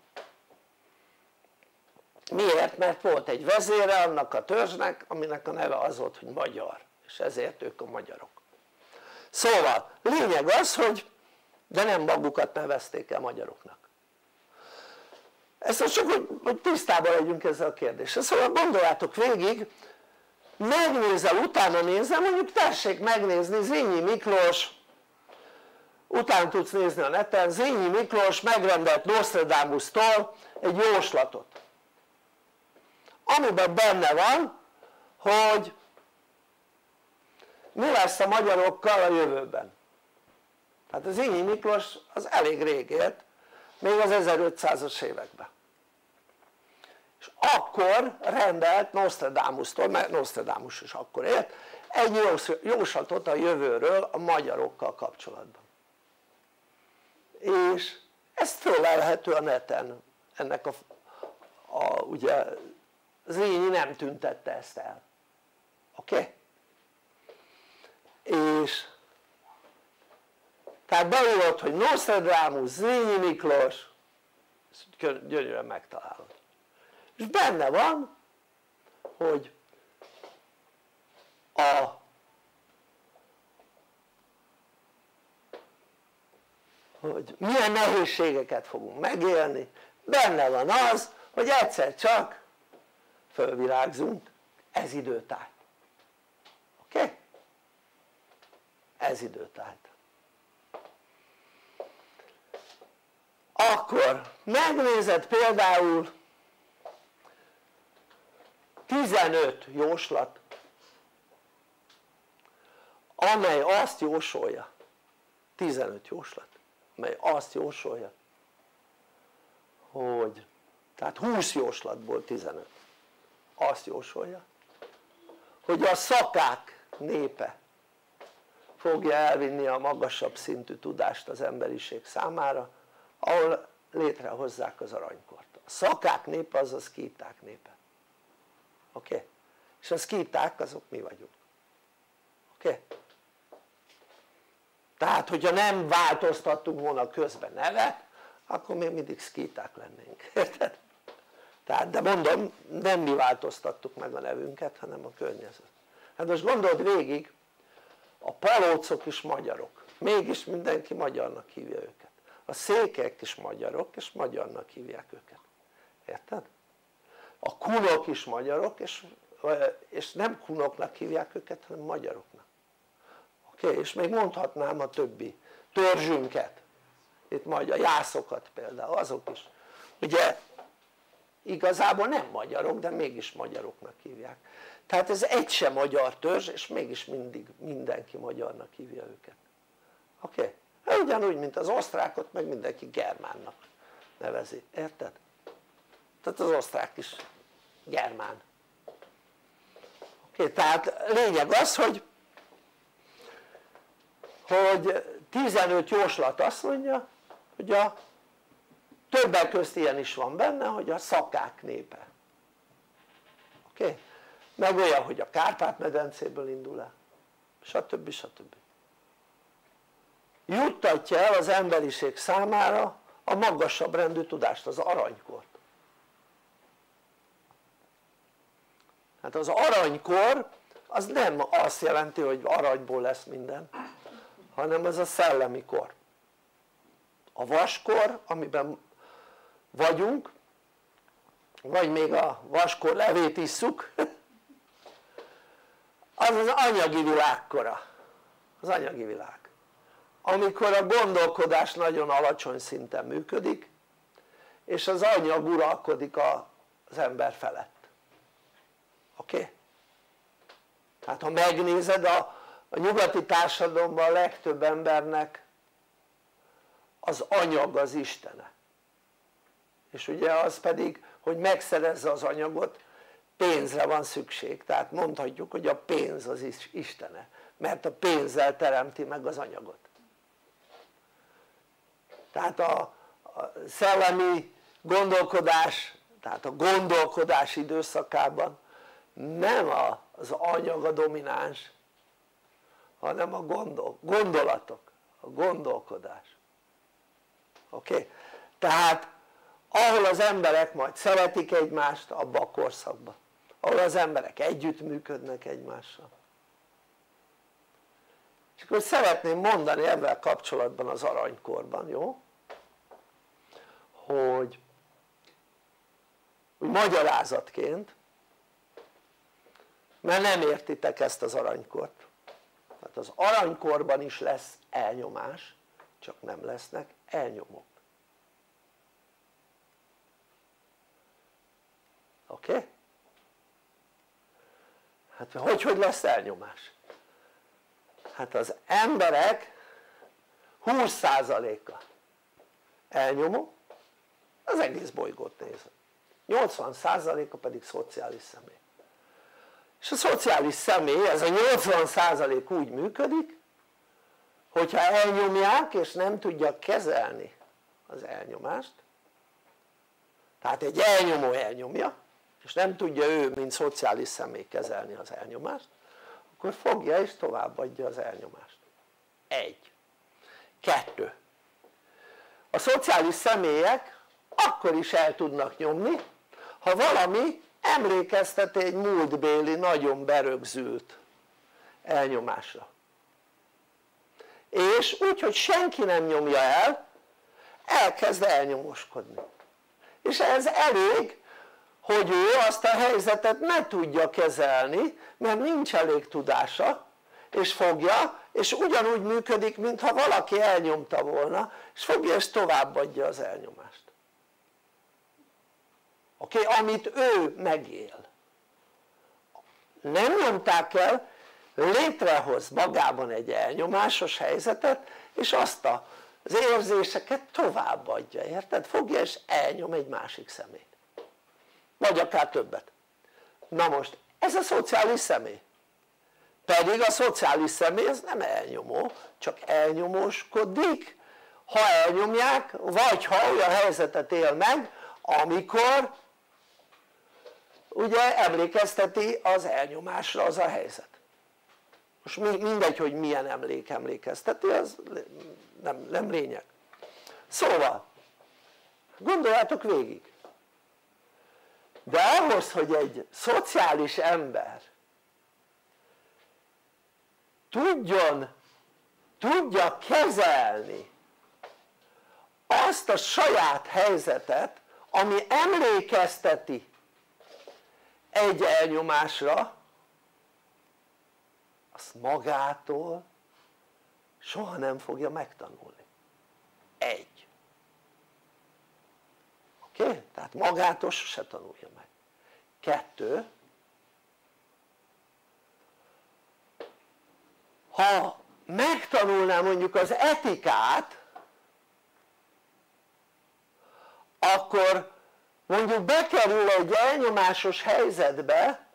Miért? Mert volt egy vezére annak a törzsnek, aminek a neve az volt, hogy magyar, és ezért ők a magyarok. Szóval lényeg az, hogy de nem magukat nevezték el magyaroknak. Ezt csak, hogy, hogy tisztában legyünk ezzel a kérdéssel. Szóval gondoljátok végig, megnézel, utána nézel, mondjuk tessék megnézni, Zrínyi Miklós, utána tudsz nézni a neten, Zrínyi Miklós megrendelt Nostradamus-tól egy jóslatot, amiben benne van, hogy mi lesz a magyarokkal a jövőben. Hát az Zrínyi Miklós az elég rég élt, még az ezerötszázas években. És akkor rendelt Nostradamus-tól, mert Nostradamus is akkor élt, egy jóslatot a jövőről a magyarokkal kapcsolatban. És ez fölelhető a neten, ennek a, a ugye Zrínyi nem tüntette ezt el, oké? Okay? És tehát beírod, hogy Nostradamus, Zrínyi Miklós, gyönyörűen megtalálod. És benne van, hogy a hogy milyen nehézségeket fogunk megélni, benne van az, hogy egyszer csak fölvirágzunk, ez időtájt, oké? Okay? Ez időtájt. Akkor megnézed például tizenöt jóslat, amely azt jósolja, tizenöt jóslat, amely azt jósolja, hogy, tehát húsz jóslatból tizenöt azt jósolja, hogy a szakák népe fogja elvinni a magasabb szintű tudást az emberiség számára, ahol létrehozzák az aranykort. A szakák népe az a szkíták népe, oké? Okay? és a szkíták azok mi vagyunk, oké? Okay? Tehát hogyha nem változtattunk volna közben nevet, akkor még mindig szkíták lennénk, érted? Tehát, de mondom, nem mi változtattuk meg a nevünket, hanem a környezet. Hát most gondold végig, a palócok is magyarok, mégis mindenki magyarnak hívja őket. A székelyek is magyarok, és magyarnak hívják őket, érted? A kunok is magyarok, és, és nem kunoknak hívják őket, hanem magyaroknak. Oké? Okay? És még mondhatnám a többi törzsünket, itt magyar, jászokat például, azok is. Ugye igazából nem magyarok, de mégis magyaroknak hívják. Tehát ez egy sem magyar törzs, és mégis mindig mindenki magyarnak hívja őket. Oké? Okay? Hát ugyanúgy, mint az osztrákot, meg mindenki germánnak nevezi, érted? Tehát az osztrák is germán. Oké? Okay? Tehát lényeg az, hogy hogy tizenöt jóslat azt mondja, hogy a többek közt ilyen is van benne, hogy a szakák népe, oké? Okay? Meg olyan, hogy a Kárpát-medencéből indul el, stb. stb. Juttatja el az emberiség számára a magasabb rendű tudást, az aranykort. Hát az aranykor az nem azt jelenti, hogy aranyból lesz minden, hanem ez a szellemi kor. A vaskor, amiben vagyunk, vagy még a vaskor levét isszuk, az az anyagi világkora, az anyagi világ, amikor a gondolkodás nagyon alacsony szinten működik, és az anyag uralkodik az ember felett, oké? Okay? Tehát ha megnézed, a, a nyugati társadalomban a legtöbb embernek az anyag az istene, és ugye az pedig, hogy megszerezze az anyagot, pénzre van szükség, tehát mondhatjuk, hogy a pénz az istene, mert a pénzzel teremti meg az anyagot. Tehát a, a szellemi gondolkodás, tehát a gondolkodás időszakában nem az anyag a domináns, hanem a gondol, gondolatok, a gondolkodás, oké? Okay? Tehát ahol az emberek majd szeretik egymást, abban a korszakban, ahol az emberek együttműködnek egymással. És akkor szeretném mondani ebben kapcsolatban az aranykorban, jó? Hogy, hogy magyarázatként, mert nem értitek ezt az aranykort, tehát az aranykorban is lesz elnyomás, csak nem lesznek elnyomók. Oké? Okay? Hát hogy, hogy lesz elnyomás? Hát az emberek húsz százaléka elnyomó, az egész bolygót nézve, nyolcvan százaléka pedig szociális személy. És a szociális személy, ez a nyolcvan százalék úgy működik, hogyha elnyomják és nem tudja kezelni az elnyomást, tehát egy elnyomó elnyomja, és nem tudja ő, mint szociális személy kezelni az elnyomást, akkor fogja és továbbadja az elnyomást. Egy. Kettő. A szociális személyek akkor is el tudnak nyomni, ha valami emlékeztet egy múltbéli, nagyon berögzült elnyomásra. És úgy, hogy senki nem nyomja el, elkezd elnyomoskodni. És ez elég, hogy ő azt a helyzetet ne tudja kezelni, mert nincs elég tudása, és fogja, és ugyanúgy működik, mintha valaki elnyomta volna, és fogja és továbbadja az elnyomást. Oké? Okay? Amit ő megél. Nem nyomták el, létrehoz magában egy elnyomásos helyzetet, és azt az érzéseket továbbadja, érted? Fogja és elnyom egy másik személyt. Vagy akár többet. Na most, ez a szociális személy. Pedig a szociális személy ez nem elnyomó, csak elnyomóskodik, ha elnyomják, vagy ha olyan helyzetet él meg, amikor ugye emlékezteti az elnyomásra az a helyzet. Most mindegy, hogy milyen emlék emlékezteti, az nem, nem lényeg. Szóval gondoljátok végig, de ahhoz, hogy egy szociális ember tudjon, tudja kezelni azt a saját helyzetet, ami emlékezteti egy elnyomásra, azt magától soha nem fogja megtanulni. Egy. Oké? Okay? Tehát magától sose tanulja meg. Kettő. Ha megtanulná mondjuk az etikát, akkor mondjuk bekerül egy elnyomásos helyzetbe,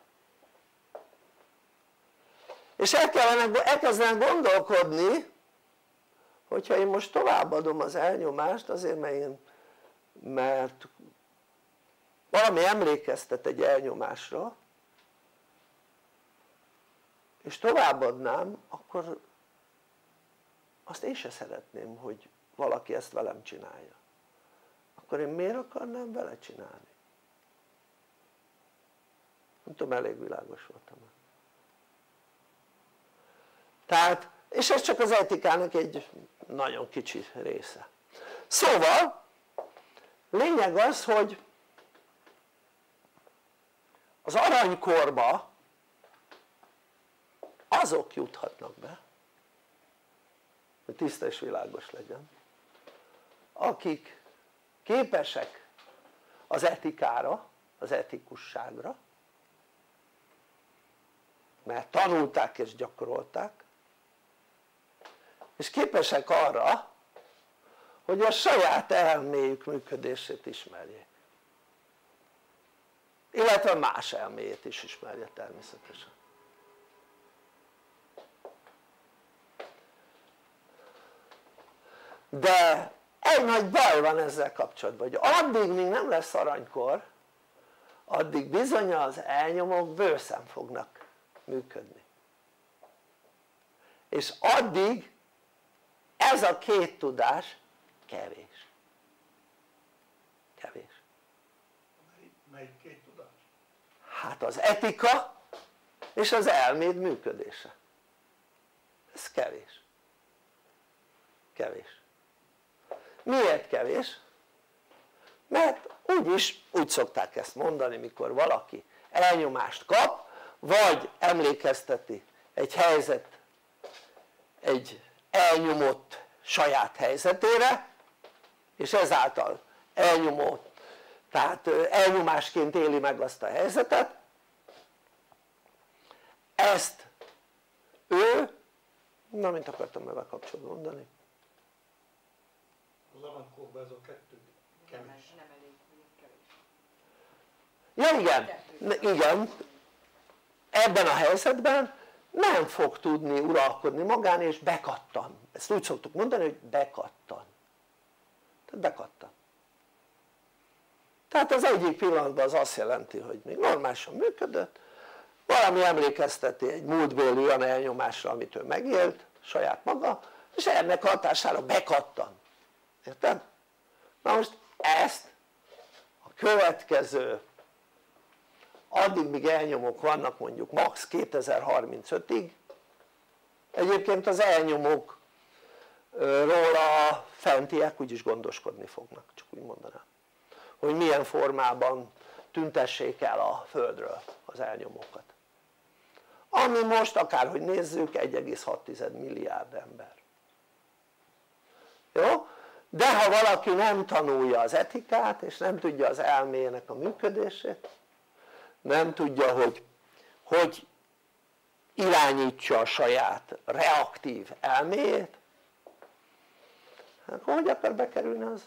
és el kellene, elkezdenek gondolkodni, hogyha én most továbbadom az elnyomást azért mert én mert valami emlékeztet egy elnyomásra, és továbbadnám, akkor azt én se szeretném, hogy valaki ezt velem csinálja. Akkor én miért akarnám vele csinálni? Nem tudom, elég világos voltam. Tehát, és ez csak az etikának egy nagyon kicsi része. Szóval lényeg az, hogy az aranykorba azok juthatnak be, hogy tiszta és világos legyen, akik képesek az etikára, az etikusságra, mert tanulták és gyakorolták, és képesek arra, hogy a saját elméjük működését ismerjék, illetve más elméjét is ismerje természetesen. De egy nagy baj van ezzel kapcsolatban, hogy addig míg nem lesz aranykor, addig bizony az elnyomók bőszen fognak működni, és addig ez a két tudás kevés. Kevés. Melyik két tudás? Hát az etika és az elméd működése. Ez kevés. Kevés. Miért kevés? Mert úgyis úgy szokták ezt mondani, mikor valaki elnyomást kap, vagy emlékezteti egy helyzet egy elnyomott saját helyzetére, és ezáltal elnyomott, tehát elnyomásként éli meg azt a helyzetet, ezt ő, na mint akartam ebben kapcsolatban mondani? Az aranykorban ez a kettő kevés. Nem elég, kevés. Ja igen, igen, ebben a helyzetben nem fog tudni uralkodni magán, és bekattan. Ezt úgy szoktuk mondani, hogy bekattan. Tehát bekattan. Tehát az egyik pillanatban az azt jelenti, hogy még normálisan működött, valami emlékezteti egy múltbéli olyan elnyomásra, amit ő megélt, saját maga, és ennek hatására bekattan. Érted? Na most ezt a következő, addig míg elnyomók vannak mondjuk max. kétezer-harmincötig, egyébként az elnyomókról a fentiek úgyis gondoskodni fognak, csak úgy mondanám, hogy milyen formában tüntessék el a földről az elnyomókat, ami most akárhogy nézzük egy egész hat milliárd ember. Jó? De ha valaki nem tanulja az etikát és nem tudja az elméjének a működését, nem tudja hogy hogy irányítsa a saját reaktív elméjét, akkor hogy akar bekerülni az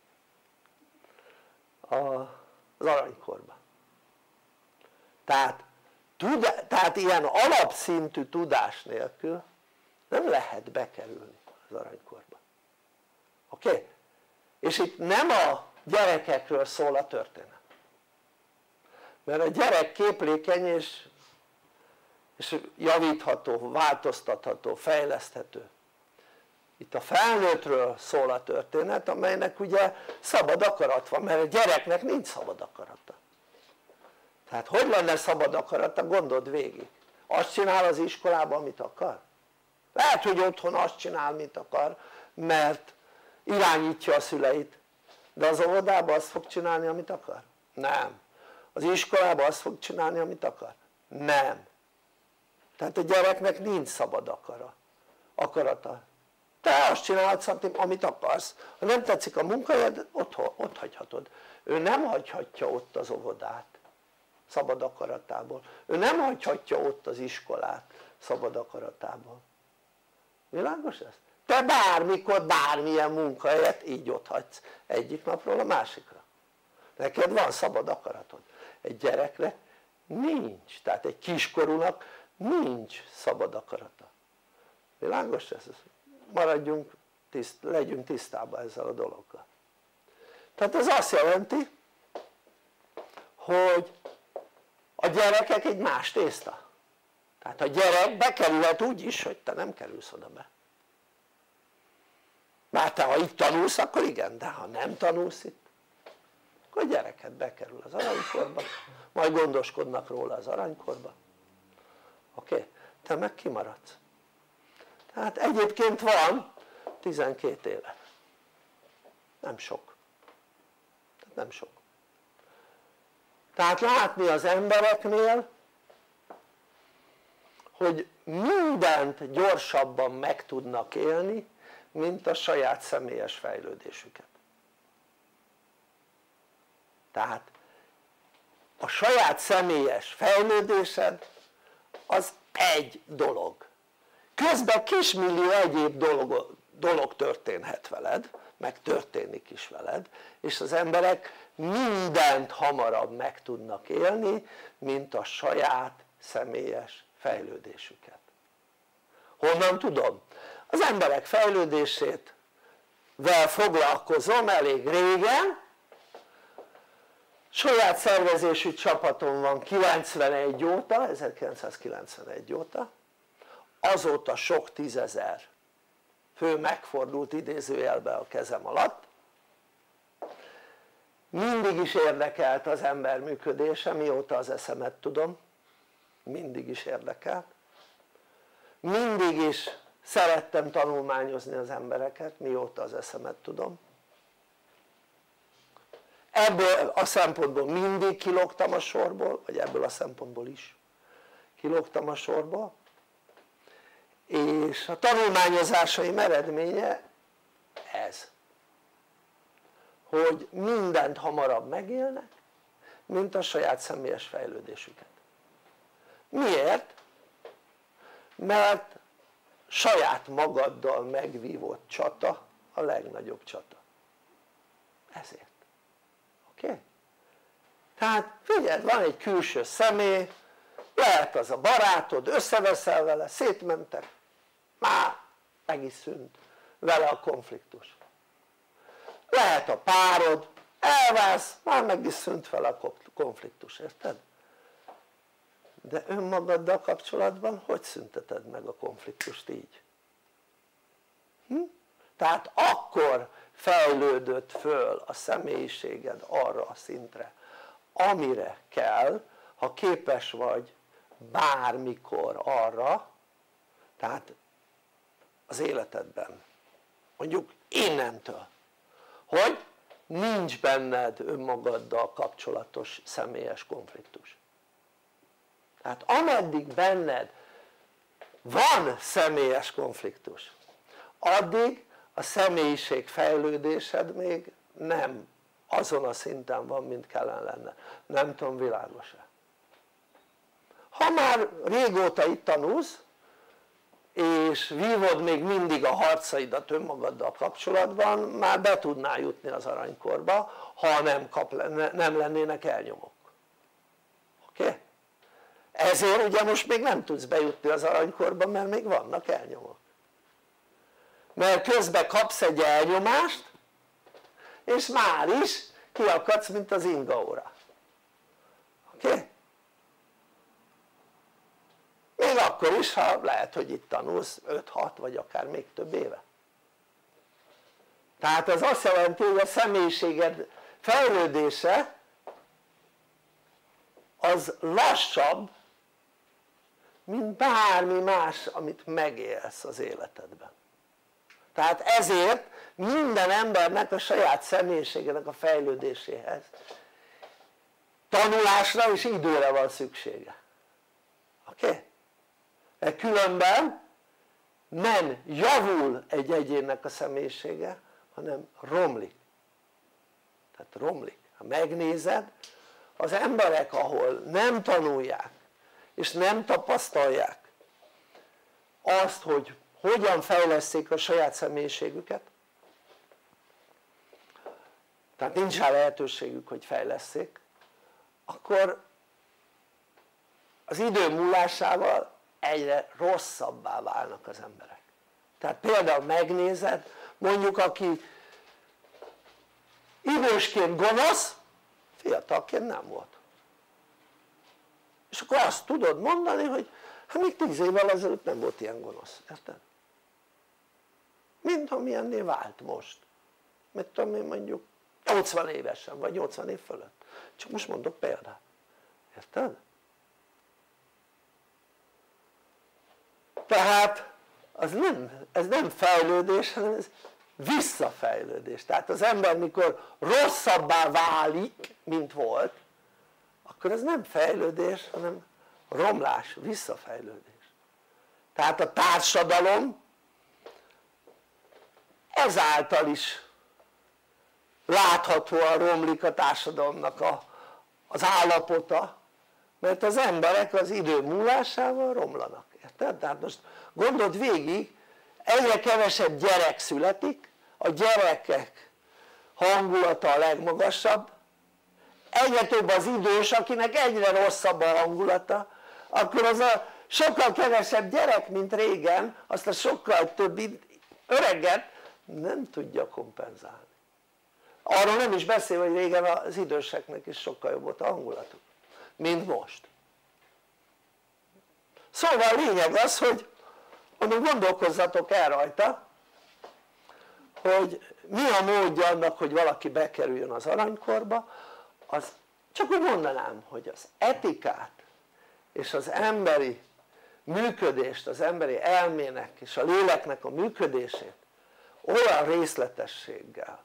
az aranykorba? Tehát, tud, tehát ilyen alapszintű tudás nélkül nem lehet bekerülni az aranykorba. Oké? Okay? És itt nem a gyerekekről szól a történet, mert a gyerek képlékeny és, és javítható, változtatható, fejleszthető. Itt a felnőttről szól a történet, amelynek ugye szabad akarat van, mert a gyereknek nincs szabad akarata. Tehát hogy lenne szabad akarata? Gondold végig. Azt csinál az iskolában, amit akar? Lehet, hogy otthon azt csinál, mint akar, mert irányítja a szüleit, de az óvodában azt fog csinálni, amit akar? Nem. Az iskolában azt fog csinálni, amit akar? Nem. Tehát a gyereknek nincs szabad akara, akarata. Te azt csinálhatsz, amit akarsz. Ha nem tetszik a munkahelyed, ott, ott hagyhatod. Ő nem hagyhatja ott az óvodát szabad akaratából. Ő nem hagyhatja ott az iskolát szabad akaratából. Világos ez? Te bármikor bármilyen munkahelyet így ott hagysz egyik napról a másikra. Neked van szabad akaratod. Egy gyereknek nincs, tehát egy kiskorúnak nincs szabad akarata. Világos ez? Maradjunk, tiszt, legyünk tisztában ezzel a dologgal. Tehát ez azt jelenti, hogy a gyerekek egy más tészta. Tehát a gyerek bekerülhet úgy is, hogy te nem kerülsz oda be. Már te ha itt tanulsz, akkor igen, de ha nem tanulsz itt, akkor a gyereket bekerül az aranykorba, majd gondoskodnak róla az aranykorba. Oké? Okay? Te meg kimaradsz. Tehát egyébként van tizenkét éve. Nem sok. Tehát nem sok. Tehát látni az embereknél, hogy mindent gyorsabban meg tudnak élni, mint a saját személyes fejlődésüket. Tehát a saját személyes fejlődésed az egy dolog. Közben kismillió egyéb dolog, dolog történhet veled, meg történik is veled, és az emberek mindent hamarabb meg tudnak élni, mint a saját személyes fejlődésüket. Honnan tudom? Az emberek fejlődését vel foglalkozom elég régen, saját szervezésű csapatom van kilencvenegy óta, ezerkilencszázkilencvenegy óta, azóta sok tízezer fő megfordult idézőjelbe a kezem alatt. Mindig is érdekelt az ember működése, mióta az eszemet tudom, mindig is érdekelt. Mindig is szerettem tanulmányozni az embereket, mióta az eszemet tudom. Ebből a szempontból mindig kilógtam a sorból, vagy ebből a szempontból is kilógtam a sorból, és a tanulmányozásaim eredménye ez, hogy mindent hamarabb megélnek, mint a saját személyes fejlődésüket. Miért? Mert saját magaddal megvívott csata a legnagyobb csata. Ezért. Oké? Okay? Tehát figyeld, van egy külső személy, lehet az a barátod, összeveszel vele, szétmentek, már meg is szűnt vele a konfliktus. Lehet a párod, elválsz, már meg is szűnt vele a konfliktus, érted? De önmagaddal kapcsolatban hogy szünteted meg a konfliktust így? Hm? Tehát akkor fejlődött föl a személyiséged arra a szintre, amire kell, ha képes vagy bármikor arra, tehát az életedben, mondjuk innentől, hogy nincs benned önmagaddal kapcsolatos személyes konfliktus. Tehát ameddig benned van személyes konfliktus, addig a személyiség fejlődésed még nem azon a szinten van, mint kellene lenne. Nem tudom, világos-e? Ha már régóta itt tanulsz, és vívod még mindig a harcaidat önmagaddal kapcsolatban, már be tudnál jutni az aranykorba, ha nem, kap, nem lennének elnyomok. Oké? Okay? Ezért ugye most még nem tudsz bejutni az aranykorba, mert még vannak elnyomok. Mert közben kapsz egy elnyomást, és már is kiakadsz, mint az ingaóra. oké? Okay? Még akkor is, ha lehet hogy itt tanulsz öt-hat vagy akár még több éve. Tehát ez azt jelenti, hogy a személyiséged fejlődése az lassabb, mint bármi más, amit megélsz az életedben. Tehát ezért minden embernek a saját személyiségének a fejlődéséhez tanulásra és időre van szüksége. Oké? Okay? Különben nem javul egy egyénnek a személyisége, hanem romlik. Tehát romlik. Ha megnézed, az emberek, ahol nem tanulják és nem tapasztalják azt, hogy hogyan fejleszték a saját személyiségüket, tehát nincs rá lehetőségük, hogy fejlesszék, akkor az idő múlásával egyre rosszabbá válnak az emberek. Tehát például megnézed, mondjuk aki idősként gonosz, fiatalként nem volt. És akkor azt tudod mondani, hogy hát még tíz évvel ezelőtt nem volt ilyen gonosz, érted? Mint amilyenné vált most. Mit tudom én, mondjuk nyolcvan évesen vagy nyolcvan év fölött. Csak most mondok példát, érted? Tehát az nem, ez nem fejlődés, hanem ez visszafejlődés. Tehát az ember mikor rosszabbá válik, mint volt, akkor ez nem fejlődés, hanem romlás, visszafejlődés. Tehát a társadalom ezáltal is láthatóan romlik a társadalomnak a, az állapota, mert az emberek az idő múlásával romlanak, érted? Tehát most gondold végig, egyre kevesebb gyerek születik, a gyerekek hangulata a legmagasabb, egyre több az idős, akinek egyre rosszabb a hangulata, akkor az a sokkal kevesebb gyerek, mint régen, azt a sokkal több öreget nem tudja kompenzálni. Arról nem is beszél, hogy régen az időseknek is sokkal jobb volt a hangulatuk, mint most. Szóval a lényeg az, hogy mondom, gondolkozzatok el rajta, hogy mi a módja annak, hogy valaki bekerüljön az aranykorba, az csak úgy mondanám, hogy az etikát és az emberi működést, az emberi elmének és a léleknek a működését olyan részletességgel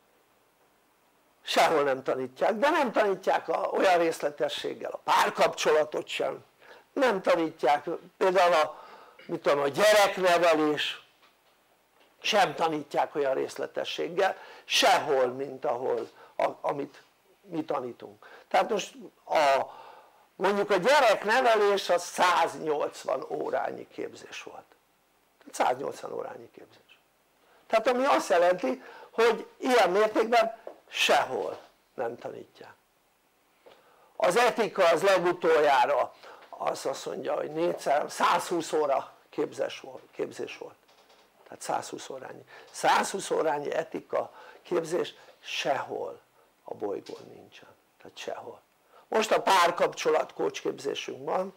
sehol nem tanítják, de nem tanítják a, olyan részletességgel a párkapcsolatot sem, nem tanítják például a, mit tudom, a gyereknevelés sem tanítják olyan részletességgel sehol, mint ahol, a, amit mi tanítunk. Tehát most a, mondjuk a gyereknevelés az száznyolcvan órányi képzés volt, száznyolcvan órányi képzés, tehát ami azt jelenti, hogy ilyen mértékben sehol nem tanítják. Az etika az legutoljára az azt mondja, hogy négyszáz, százhúsz óra képzés volt, képzés volt. Tehát százhúsz órányi. százhúsz órányi etika képzés sehol a bolygón nincsen. Tehát sehol. Most a párkapcsolat coachképzésünk van,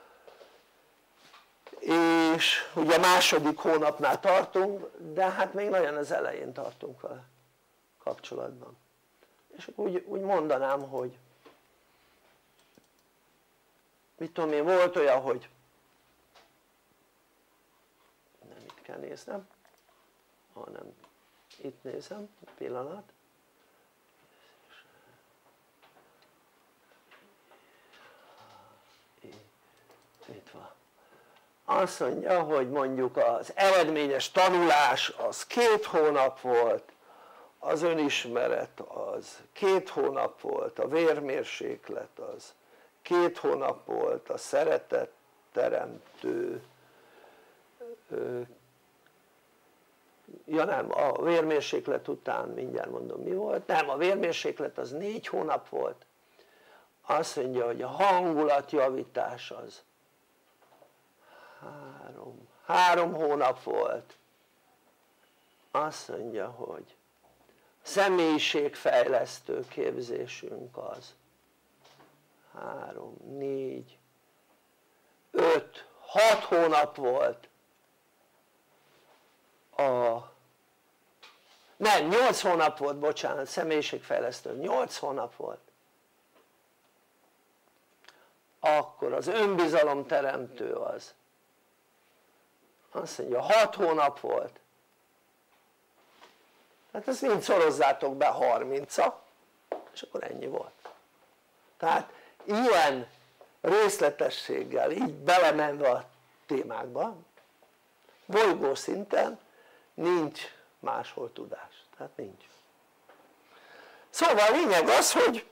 és ugye a második hónapnál tartunk, de hát még nagyon az elején tartunk vele kapcsolatban. És úgy, úgy mondanám, hogy mit tudom én, volt olyan, hogy nem itt kell néznem, hanem itt nézem, pillanat. Itt van. Azt mondja, hogy mondjuk az eredményes tanulás az két hónap volt, az önismeret az két hónap volt, a vérmérséklet az két hónap volt, a szeretet teremtő, ja nem, a vérmérséklet után mindjárt mondom mi volt, nem, a vérmérséklet az négy hónap volt, azt mondja, hogy a hangulatjavítás az három, három hónap volt, azt mondja, hogy személyiségfejlesztő képzésünk az három, négy, öt, hat hónap volt a nem, nyolc hónap volt, bocsánat, személyiségfejlesztő, nyolc hónap volt, akkor az önbizalomteremtő az azt mondja hat hónap volt, hát ezt mind szorozzátok be harmincra, és akkor ennyi volt. Tehát ilyen részletességgel így belemenve a témákba bolygó szinten nincs máshol tudás, tehát nincs. Szóval a lényeg az, hogy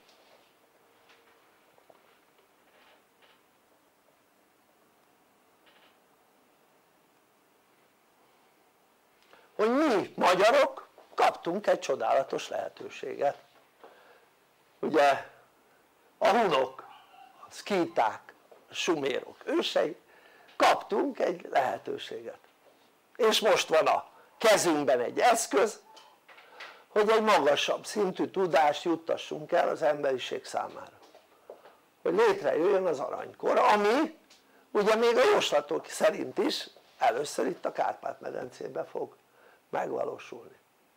hogy mi magyarok kaptunk egy csodálatos lehetőséget. Ugye a hunok, a szkíták, a sumérok ősei, kaptunk egy lehetőséget, és most van a kezünkben egy eszköz, hogy egy magasabb szintű tudást juttassunk el az emberiség számára, hogy létrejöjjön az aranykor, ami ugye még a jóslatok szerint is először itt a Kárpát-medencében fog megvalósulni.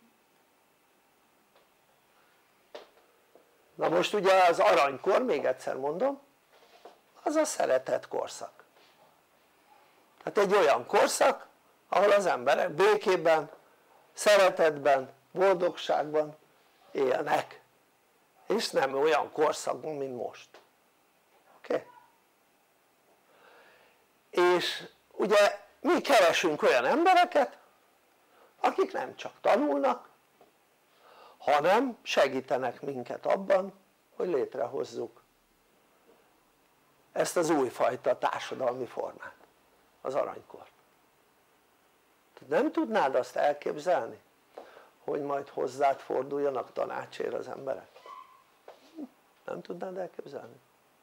Na most ugye az aranykor, még egyszer mondom, az a szeretet korszak. Tehát egy olyan korszak, ahol az emberek békében, szeretetben, boldogságban élnek, és nem olyan korszakban, mint most. Oké? Okay? És ugye mi keresünk olyan embereket, akik nem csak tanulnak, hanem segítenek minket abban, hogy létrehozzuk ezt az újfajta társadalmi formát, az aranykort. Nem tudnád azt elképzelni, hogy majd hozzád forduljanak tanácsért az emberek? Nem tudnád elképzelni?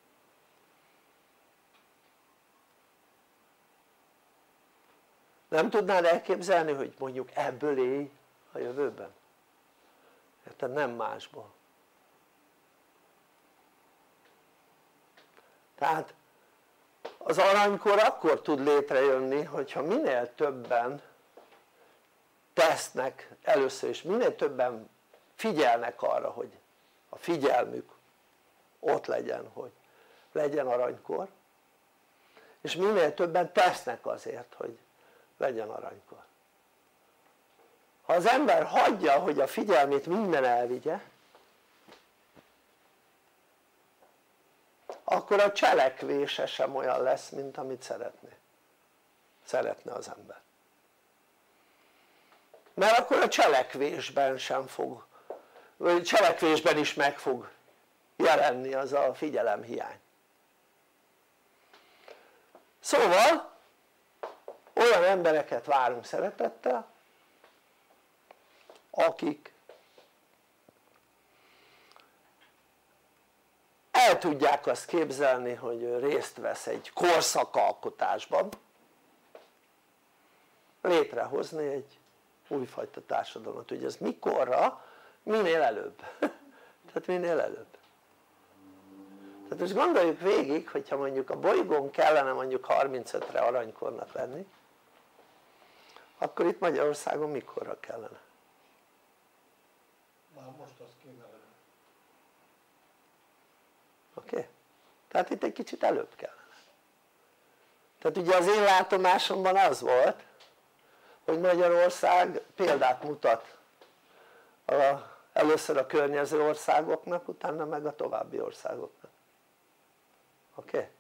Nem tudnád elképzelni, hogy mondjuk ebből élj a jövőben? Érted? Nem másból. Tehát az aranykor akkor tud létrejönni, hogyha minél többen tesznek először is, minél többen figyelnek arra, hogy a figyelmük ott legyen, hogy legyen aranykor, és minél többen tesznek azért, hogy legyen aranykor. Ha az ember hagyja, hogy a figyelmét minden elvigye, akkor a cselekvése sem olyan lesz, mint amit szeretné szeretne az ember, mert akkor a cselekvésben sem fog, vagy cselekvésben is meg fog jelenni az a figyelemhiány. Szóval olyan embereket várunk szeretettel, akik el tudják azt képzelni, hogy részt vesz egy korszakalkotásban, létrehozni egy újfajta társadalmat. Ugye ez mikorra? Minél előbb. Tehát minél előbb. Tehát most gondoljuk végig, hogyha mondjuk a bolygón kellene mondjuk harmincötre aranykornak lenni, akkor itt Magyarországon mikorra kellene? Már most az kéne lenni. Oké? Okay? Tehát itt egy kicsit előbb kellene. Tehát ugye az én látomásomban az volt, hogy Magyarország példát mutat a, először a környező országoknak, utána meg a további országoknak. Oké? Okay?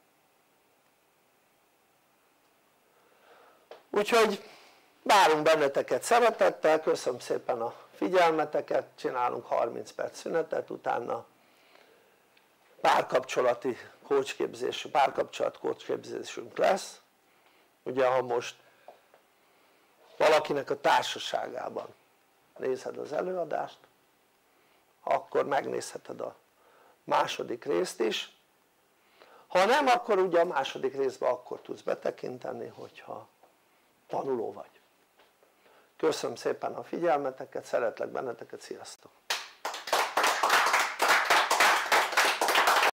Úgyhogy várunk benneteket szeretettel, köszönöm szépen a figyelmeteket, csinálunk harminc perc szünetet, utána párkapcsolati coachképzés, párkapcsolat coachképzésünk lesz. Ugye ha most valakinek a társaságában nézed az előadást, akkor megnézheted a második részt is, ha nem, akkor ugye a második részbe akkor tudsz betekinteni, hogyha tanuló vagy. Köszönöm szépen a figyelmeteket, szeretlek benneteket, sziasztok!